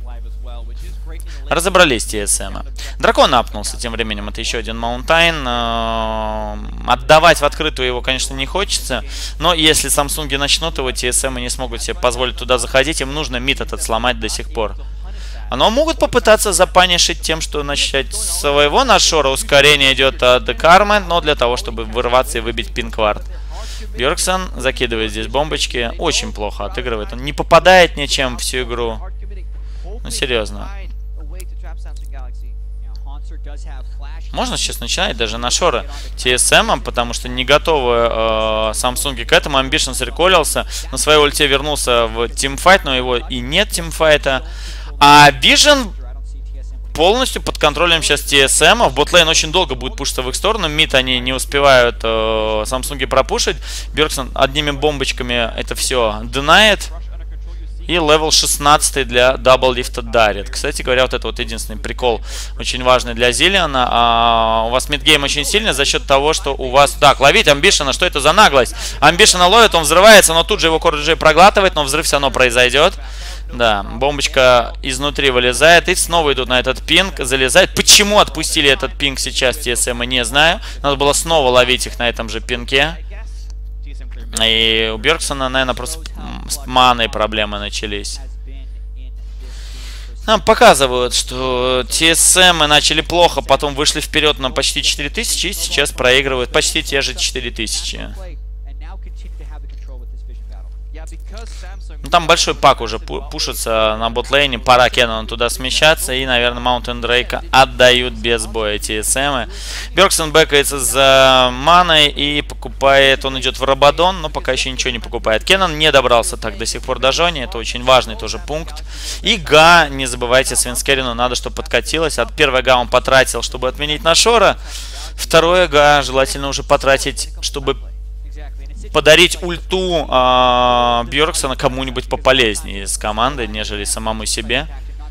S1: Разобрались TSM. Дракон апнулся тем временем. Это еще один Маунтайн. Отдавать в открытую его, конечно, не хочется. Но если Самсунги начнут его, TSM не смогут себе позволить туда заходить. Им нужно мид этот сломать до сих пор. Но могут попытаться запанишить тем, что начать своего Нашора. Ускорение идет от Кармы, но для того, чтобы вырваться и выбить пинквард. Бьорксон закидывает здесь бомбочки. Очень плохо отыгрывает. Он не попадает ничем всю игру. Ну, серьезно. Можно сейчас начинать даже Нашора TSM, потому что не готовы Самсунги к этому. Ambition среколился. На своей ульте вернулся в тимфайт, но его и нет тимфайта. А Vision полностью под контролем сейчас TSM. В ботлейн очень долго будет пушиться в их сторону. Мид они не успевают Самсунги пропушить. Бьорксон одними бомбочками это все динает. И левел 16 для Дабллифта дарит. Кстати говоря, вот это вот единственный прикол очень важный для Зиллиана. У вас мидгейм очень сильный за счет того, что у вас... Так, ловить Амбишена, что это за наглость? Амбишена ловит, он взрывается, но тут же его Core GG проглатывает, но взрыв все равно произойдет. Да, бомбочка изнутри вылезает. И снова идут на этот пинг, залезает. Почему отпустили этот пинг сейчас TSM, не знаю. Надо было снова ловить их на этом же пинге. И у Бьорксона, наверное, просто с маной проблемы начались. Нам показывают, что TSM начали плохо, потом вышли вперед на почти 4000 и сейчас проигрывают почти те же 4000. Ну, там большой пак уже пушится на ботлейне. Пора Кеннону туда смещаться. И, наверное, Маунтин Дрейка отдают без боя TSM. Бьорксон бэкается за маной и покупает. Он идет в Рабадон, но пока еще ничего не покупает. Кеннон не добрался так до сих пор до Жони. Это очень важный тоже пункт. И Га, не забывайте, Свенскерину надо, чтобы подкатилось. От первого Га он потратил, чтобы отменить на Шора. Второе Га желательно уже потратить, чтобы подарить ульту Бьорксона кому-нибудь пополезнее из команды, нежели самому себе.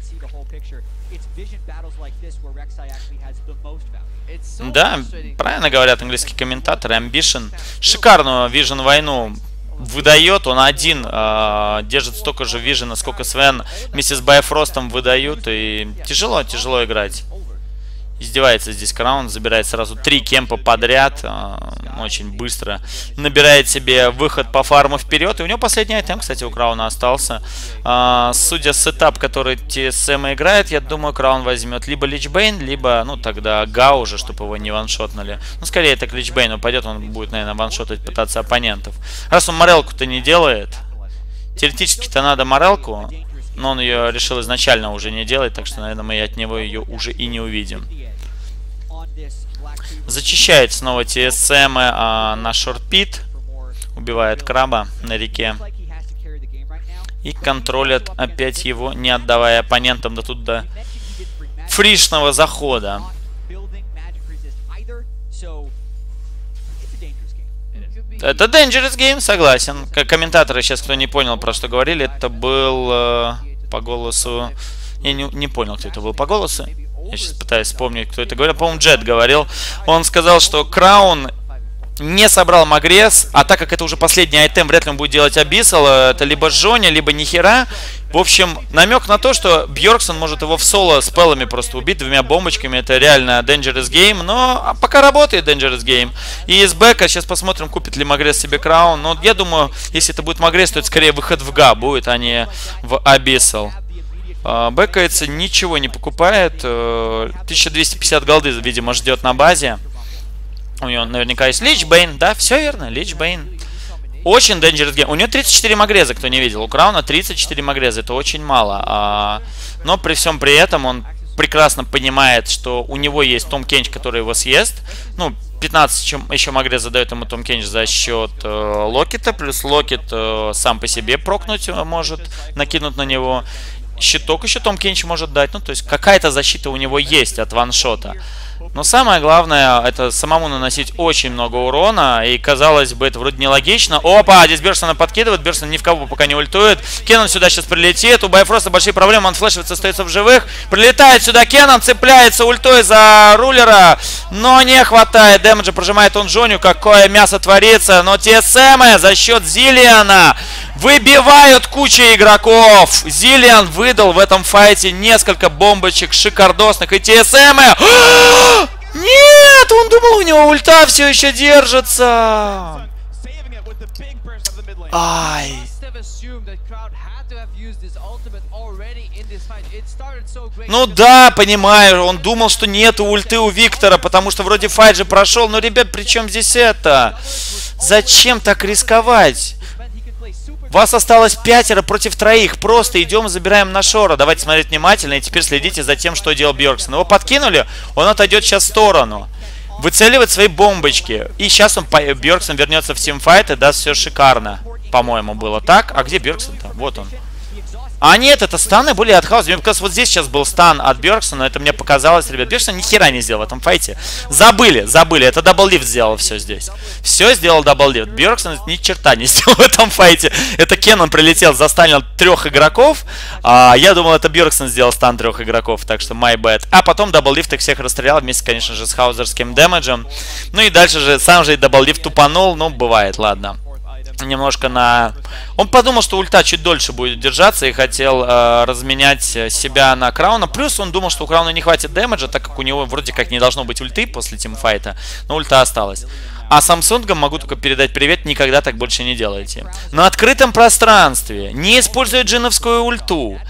S1: Да, правильно говорят английские комментаторы. Ambition. Шикарную Vision войну выдает. Он один держит столько же Vision, сколько Свен вместе с Байфростом выдают. И тяжело играть. Издевается здесь Краун, забирает сразу 3 кемпа подряд, очень быстро набирает себе выход по фарму вперед. И у него последний айтем, кстати, у Крауна остался. Судя с сетап, который TSM играет, я думаю, Краун возьмет либо Личбейн, либо, ну, тогда Га уже, чтобы его не ваншотнули. Ну, скорее, это к Личбейну пойдет, он будет, наверное, ваншотать, пытаться оппонентов. Раз он морелку-то не делает, теоретически-то надо морелку, но он ее решил изначально уже не делать, так что, наверное, мы от него ее уже и не увидим. Зачищает снова TSM на шортпит. Убивает краба на реке. И контролят опять его, не отдавая оппонентам до фришного захода. Это dangerous game, согласен. Как комментаторы сейчас, кто не понял, про что говорили, это был по голосу... Я не понял, кто это был по голосу. Я сейчас пытаюсь вспомнить, кто это говорил. По-моему, Джет говорил. Он сказал, что Краун не собрал Магрес, а так как это уже последний айтем, вряд ли он будет делать Абиссал. Это либо Жоня, либо нихера. В общем, намек на то, что Бьорксон может его в соло с пелами просто убить 2 бомбочками. Это реально dangerous game, но пока работает dangerous game. И из бэка сейчас посмотрим, купит ли Магрес себе Краун. Но я думаю, если это будет Магрес, то это скорее выход в Га будет, а не в Абиссал. Бэкается, ничего не покупает. 1250 голды, видимо, ждет на базе. У него наверняка есть Личбейн. Да, все верно, Личбейн. Очень dangerous game. У него 34 магреза, кто не видел. У Крауна 34 магреза. Это очень мало. Но при всем при этом он прекрасно понимает, что у него есть Том Кенч, который его съест. Ну, 15 еще магреза дает ему Том Кенч за счет Локета. Плюс Локет сам по себе прокнуть может, накинуть на него. Щиток еще Том Кенч может дать. Ну, то есть какая-то защита у него есть от ваншота. Но самое главное, это самому наносить очень много урона. И, казалось бы, это вроде нелогично. Опа, здесь Бёрстона подкидывает. Бёрстон ни в кого пока не ультует. Кеннон сюда сейчас прилетит. У Байфроста большие проблемы. Он флешивается, остается в живых. Прилетает сюда Кеннон, цепляется ультой за рулера. Но не хватает дэмэджа. Прожимает он Джоню. Какое мясо творится. Но TSM за счет Зиллиана выбивают кучу игроков. Зиллиан выдал в этом файте несколько бомбочек шикардосных. И TSM... Нет, он думал, у него ульта все еще держится. Ай. Ну да, понимаю, он думал, что нет ульты у Виктора, потому что вроде файт же прошел. Но, ребят, при чем здесь это? Зачем так рисковать? Вас осталось 5 против 3. Просто идем и забираем на Шора. Давайте смотреть внимательно и теперь следите за тем, что делал Бьорксон. Его подкинули, он отойдет сейчас в сторону. Выцеливает свои бомбочки. И сейчас Бьорксон вернется в тимфайт и даст все шикарно. По-моему, было так. А где Бьорксон-то? Вот он. А нет, это станы были от Хауса. Мне показалось, вот здесь сейчас был стан от Бьорксона. Это мне показалось, ребят. Бьорксон ни хера не сделал в этом файте. Забыли. Это дабллифт сделал все здесь. Все сделал дабллифт. Бьорксон ни черта не сделал в этом файте. Это Кеннон прилетел, застанил 3 игроков. Я думал, это Бьорксон сделал стан 3 игроков. Так что my bad. А потом дабллифт их всех расстрелял вместе, конечно же, с хаузерским дэмэджем. Ну и дальше же сам же и дабллифт тупанул. Ну, бывает, ладно. Немножко на... Он подумал, что ульта чуть дольше будет держаться и хотел разменять себя на Крауна. Плюс он думал, что у Крауна не хватит дэмэджа, так как у него вроде как не должно быть ульты после тимфайта. Но ульта осталась. А Самсунгам могу только передать привет, никогда так больше не делайте. На открытом пространстве, не используя джиновскую ульту,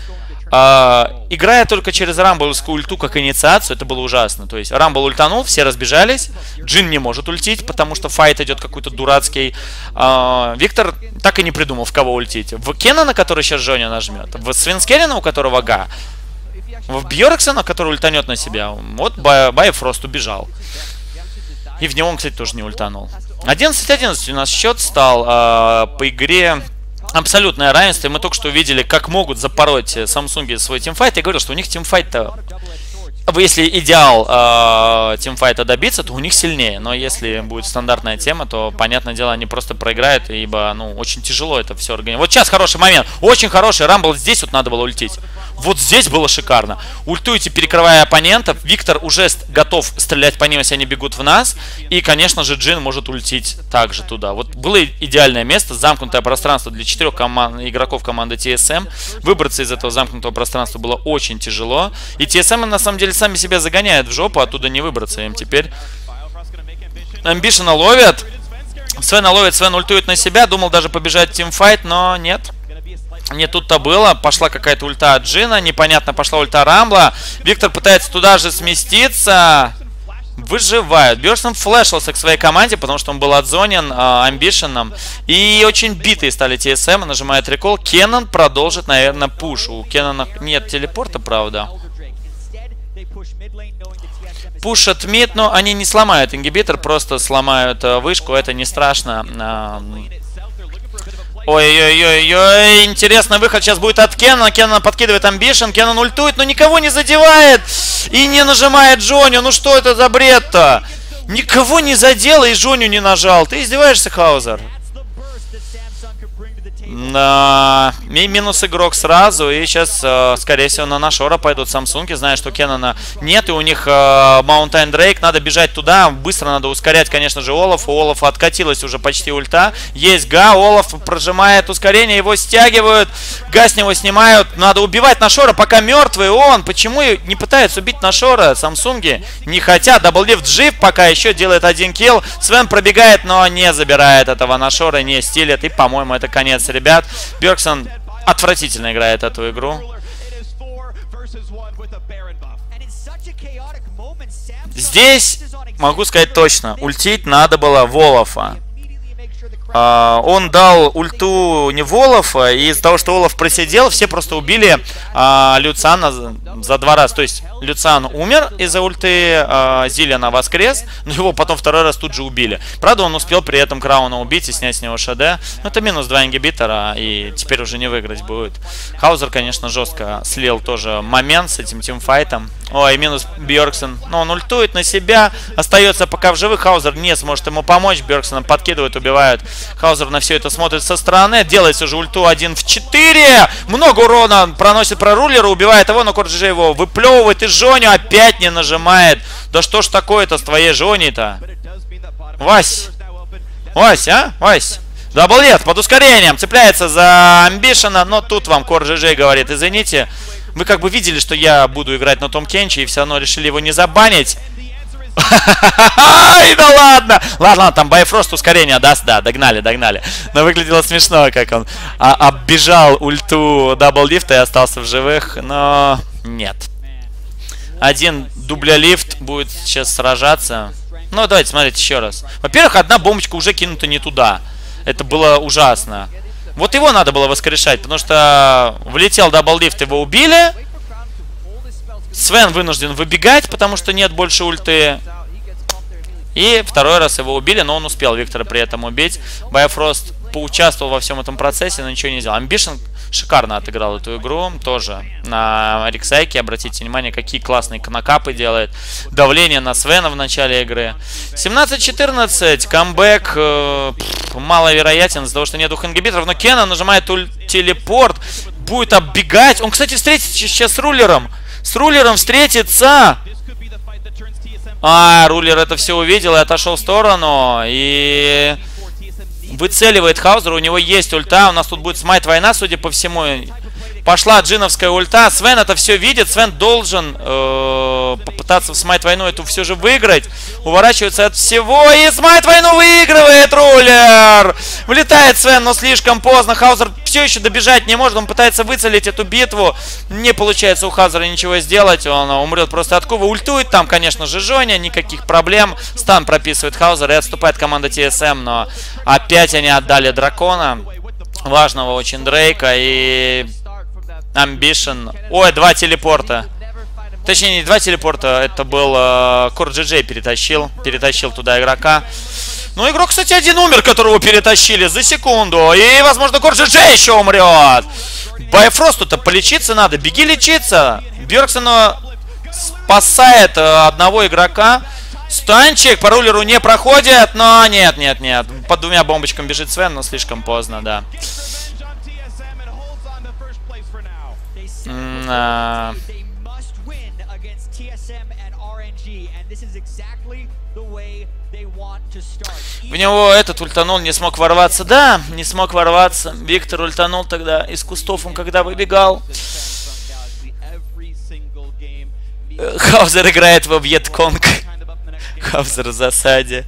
S1: играя только через рамбловскую ульту как инициацию, это было ужасно. То есть рамбл ультанул, все разбежались, Джин не может ультить, потому что файт идет какой-то дурацкий. Виктор так и не придумал, в кого ультить. В Кеннона, который сейчас Джонни нажмет, в Свенскерина, у которого Га, в Бьорксона, который ультанет на себя. Вот Байфрост убежал. И в него он, кстати, тоже не ультанул. 11-11 у нас счет стал по игре. Абсолютное равенство. И мы только что увидели, как могут запороть Samsung свой тимфайт. Я говорил, что у них тимфайт-то... Если идеал тимфайта добиться, то у них сильнее. Но если будет стандартная тема, то, понятное дело, они просто проиграют. Ибо, ну, очень тяжело это все организовать. Вот сейчас хороший момент. Очень хороший рамбл. Здесь вот надо было ультить. Вот здесь было шикарно. Ультуете, перекрывая оппонентов. Виктор уже готов стрелять по ним, если они бегут в нас. И, конечно же, Джин может ультить также туда. Вот было идеальное место, замкнутое пространство для 4 игроков команды TSM. Выбраться из этого замкнутого пространства было очень тяжело. И TSM, на самом деле, сами себя загоняют в жопу, оттуда не выбраться им теперь. Амбишена ловят. Свена ловит, Свен ультует на себя. Думал даже побежать тимфайт, но нет. Не тут-то было. Пошла какая-то ульта от Джина. Непонятно, пошла ульта Рамбла. Виктор пытается туда же сместиться. Выживают. Бёрсон флешился к своей команде, потому что он был отзонен Амбишеном. И очень битые стали TSM. Нажимает рекол. Кеннон продолжит, наверное, пуш. У Кеннона нет телепорта, правда. Пушат мид, но они не сломают ингибитор, просто сломают вышку. Это не страшно. Ой-ой-ой-ой, интересный выход сейчас будет от Кеннона. Кеннон подкидывает Амбишен, Кеннон ультует, но никого не задевает. И не нажимает Джоню. Ну что это за бред-то? Никого не задел и Джоню не нажал. Ты издеваешься, Хаузер? Минус игрок сразу. И сейчас, скорее всего, на Нашора пойдут Самсунги. Зная, что Кеннона нет. И у них Маунтайн Дрейк. Надо бежать туда. Быстро надо ускорять, конечно же, Олаф. У Олафа откатилась уже почти ульта. Есть Га. Олаф прожимает ускорение. Его стягивают. Га с него снимают. Надо убивать Нашора, пока мертвый он. Почему не пытаются убить Нашора? Самсунги не хотят. Дабллифт жив. Пока еще делает 1 килл. Свен пробегает, но не забирает этого Нашора. Не стилит. И, по-моему, это конец, ребят. Бьорксон отвратительно играет эту игру. Здесь, могу сказать точно, ультить надо было Волофа. Он дал ульту не Волофа, и из-за того, что Олаф просидел, все просто убили Люциана за 2 раза. То есть Люциан умер из-за ульты, Зиллиана воскрес, но его потом 2-й раз тут же убили. Правда, он успел при этом Крауна убить и снять с него ШД. Но это минус 2 ингибитора, и теперь уже не выиграть будет. Хаузер, конечно, жестко слил тоже момент с этим тимфайтом. Ой, минус Бьорксон. Но он ультует на себя, остается пока в живых. Хаузер не сможет ему помочь. Бьорксона подкидывают, убивают. Хаузер на все это смотрит со стороны. Делает уже ульту 1 в 4. Много урона проносит про рулера, убивает его, но Корджи его выплевывает. И Жоню опять не нажимает. Да что ж такое-то с твоей Жоней-то? Вась. Вась, а? Вась. Дабллет под ускорением. Цепляется за Амбишена. Но тут вам Корджи говорит: извините, вы как бы видели, что я буду играть на том Кенче, и все равно решили его не забанить. Ай, да ладно! Ладно, там Байфрост ускорение даст, да, догнали. Но выглядело смешно, как он оббежал ульту дабллифта и остался в живых, но нет. 1 дубля-лифт будет сейчас сражаться. Ну, давайте смотреть еще раз. Во-первых, одна бомбочка уже кинута не туда. Это было ужасно. Вот его надо было воскрешать, потому что влетел дабллифт, его убили. Свен вынужден выбегать, потому что нет больше ульты. И 2-й раз его убили, но он успел Виктора при этом убить. Байфрост поучаствовал во всем этом процессе, но ничего не сделал. Амбишен шикарно отыграл эту игру. Тоже на Риксайке. Обратите внимание, какие классные накапы делает. Давление на Свена в начале игры. 17-14. Камбэк маловероятен из-за того, что нет 2 ингибиторов. Но Кеннон нажимает телепорт. Будет оббегать. Он, кстати, встретится сейчас с рулером. С рулером встретится. Рулер это все увидел и отошел в сторону. И выцеливает Хаузер. У него есть ульта. У нас тут будет смайт война, судя по всему. Пошла джиновская ульта. Свен это все видит. Свен должен пытаться в Смайт войну эту все же выиграть. Уворачивается от всего. И Смайт войну выигрывает рулер. Влетает Свен, но слишком поздно. Хаузер все еще добежать не может. Он пытается выцелить эту битву. Не получается у Хаузера ничего сделать. Он умрет просто от кува. Ультует там, конечно же, Жоня. Никаких проблем. Стан прописывает Хаузер и отступает команда TSM. Но опять они отдали дракона. Важного очень Дрейка и Ambition. Ой, 2 телепорта. Точнее, не 2 телепорта, это был Core GJ перетащил туда игрока. Ну, игрок, кстати, один умер, которого перетащили за секунду. И, возможно, Core GJ еще умрет. Байфросту-то полечиться надо, беги лечиться. Бьорксон спасает одного игрока. Станчик по рулеру не проходит, но нет. Под 2 бомбочками бежит Свен, но слишком поздно, да. В него этот ультанул, не смог ворваться. Да, не смог ворваться. Виктор ультанул тогда из кустов, он когда выбегал. Хаузер играет во Вьетконг. Хаузер в засаде.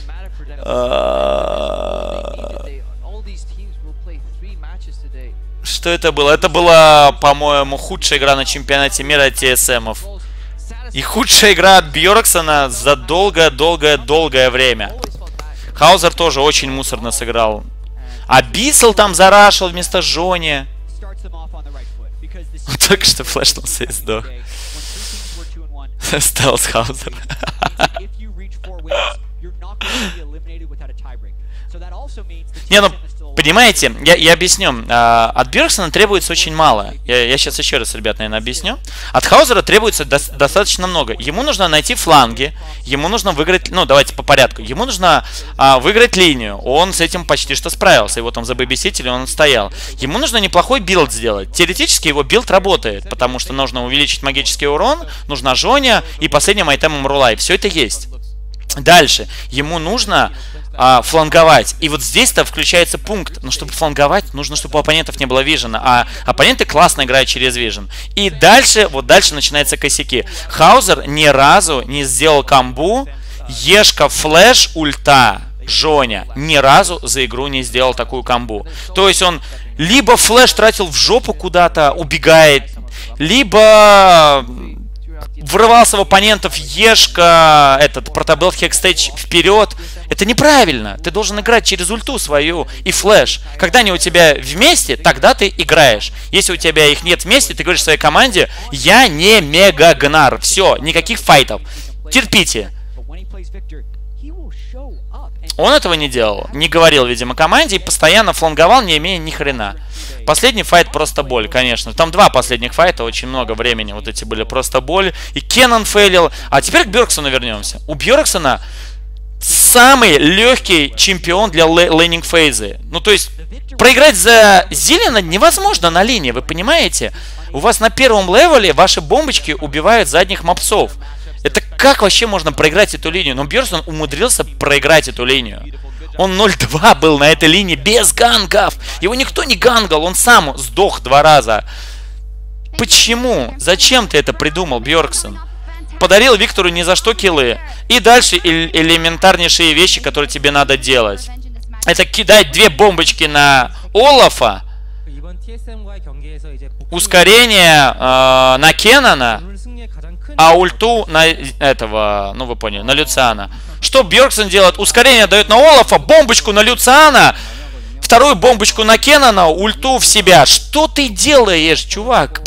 S1: Что это было? Это была, по-моему, худшая игра на чемпионате мира от TSM-ов. И худшая игра от Бьорксона за долгое время. Хаузер тоже очень мусорно сыграл. А Бисел там зарашил вместо Жони. Он только что флешнулся и сдох. Стал с Хаузера. Не, ну, понимаете, я объясню. От Бьорксона требуется очень мало. Я сейчас еще раз, ребят, наверное, объясню. От Хаузера требуется достаточно много. Ему нужно найти фланги. Ему нужно выиграть... Ну, давайте по порядку. Ему нужно выиграть линию. Он с этим почти что справился. Его там забэбиситили, он стоял. Ему нужно неплохой билд сделать. Теоретически его билд работает, потому что нужно увеличить магический урон, нужна Жоня и последним айтемом Рулай. Все это есть. Дальше. Ему нужно... фланговать. И вот здесь-то включается пункт. Но чтобы фланговать, нужно, чтобы у оппонентов не было вижена. А оппоненты классно играют через вижен. И дальше, вот дальше начинаются косяки. Хаузер ни разу не сделал камбу. Ешка, флэш, ульта. Жоня ни разу за игру не сделал такую камбу. То есть он либо флэш тратил в жопу куда-то, убегает, либо... врывался в оппонентов Ешка, этот протобелт хекстейдж вперед. Это неправильно. Ты должен играть через ульту свою и флэш. Когда они у тебя вместе, тогда ты играешь. Если у тебя их нет вместе, ты говоришь своей команде: я не мега-гнар. Все, никаких файтов. Терпите. Он этого не делал. Не говорил, видимо, команде. И постоянно фланговал, не имея ни хрена. Последний файт просто боль, конечно. Там 2 последних файта, очень много времени. Вот эти были просто боль. И Кеннон фейлил. А теперь к Бьорксону вернемся. У Бьорксона самый легкий чемпион для лейнинг фейзы. Ну, то есть, проиграть за Зелена невозможно на линии, вы понимаете? У вас на первом левеле ваши бомбочки убивают задних мопсов. Это как вообще можно проиграть эту линию? Но Бьорксон умудрился проиграть эту линию. Он 0-2 был на этой линии без гангов. Его никто не гангал, он сам сдох 2 раза. Почему? Зачем ты это придумал, Бьорксон? Подарил Виктору ни за что киллы. И дальше элементарнейшие вещи, которые тебе надо делать. Это кидать 2 бомбочки на Олафа. Ускорение на Кеннона. А ульту на этого, ну вы поняли, на Люциана. Что Бьорксон делает? Ускорение дает на Олафа, бомбочку на Люциана, вторую бомбочку на Кеннона, ульту в себя. Что ты делаешь, чувак?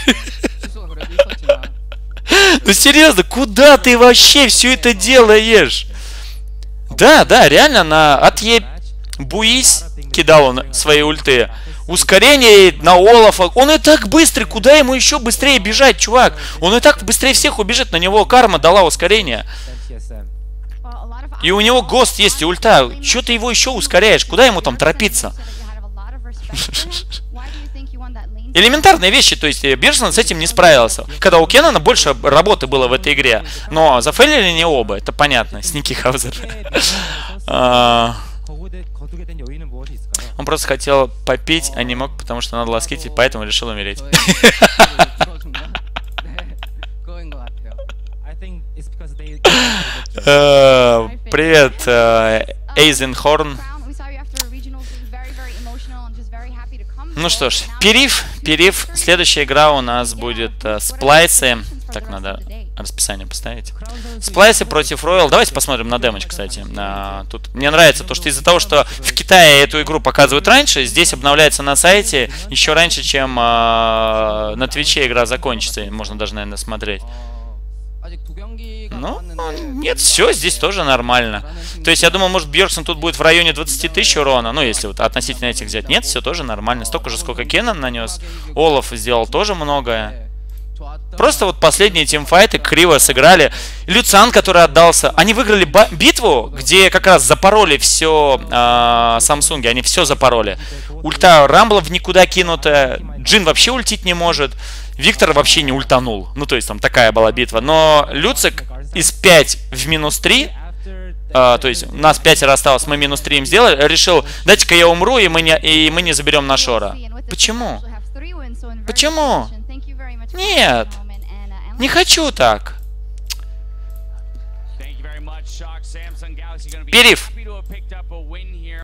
S1: Ну серьезно, куда ты вообще все это делаешь? Да, реально на отъеб... Буис кидал он свои ульты. Ускорение на Олафа. Он и так быстрый. Куда ему еще быстрее бежать, чувак? Он и так быстрее всех убежит. На него карма дала ускорение. И у него гост есть и ульта. Че ты его еще ускоряешь? Куда ему там торопиться? Элементарные вещи. То есть Бьорксон с этим не справился. Когда у Кеннона больше работы было в этой игре. Но зафейлили не оба. Это понятно. Сники Хаузер. Он просто хотел попить, а не мог, потому что надо ласкить, поэтому решил умереть. Привет, Эйзенхорн. Ну что ж, периф. Следующая игра у нас будет Сплайсы. Так, надо расписание поставить. Сплайсы против Royal. Давайте посмотрим на демоч, кстати. Тут мне нравится то, что из-за того, что в Китае эту игру показывают раньше, здесь обновляется на сайте еще раньше, чем на Твиче игра закончится. Можно даже, наверное, смотреть. Ну, нет, все, здесь тоже нормально. То есть, я думал, может, Бьерксон тут будет в районе 20 тысяч урона. Ну, если вот относительно этих взять. Нет, все тоже нормально. Столько же, сколько Кеннон нанес. Олаф сделал тоже многое. Просто вот последние тимфайты криво сыграли. Люциан, который отдался. Они выиграли битву, где как раз запороли все Самсунги. Они все запороли. Ульта Рамбла в никуда кинутая. Джин вообще ультить не может. Виктор вообще не ультанул. Ну, то есть там такая была битва. Но Люцик из 5 в минус 3, то есть у нас 5 осталось, мы минус 3 им сделали, решил, дайте-ка я умру, и мы не заберем на Шора. Почему? Почему? Нет. Не хочу так. Периф.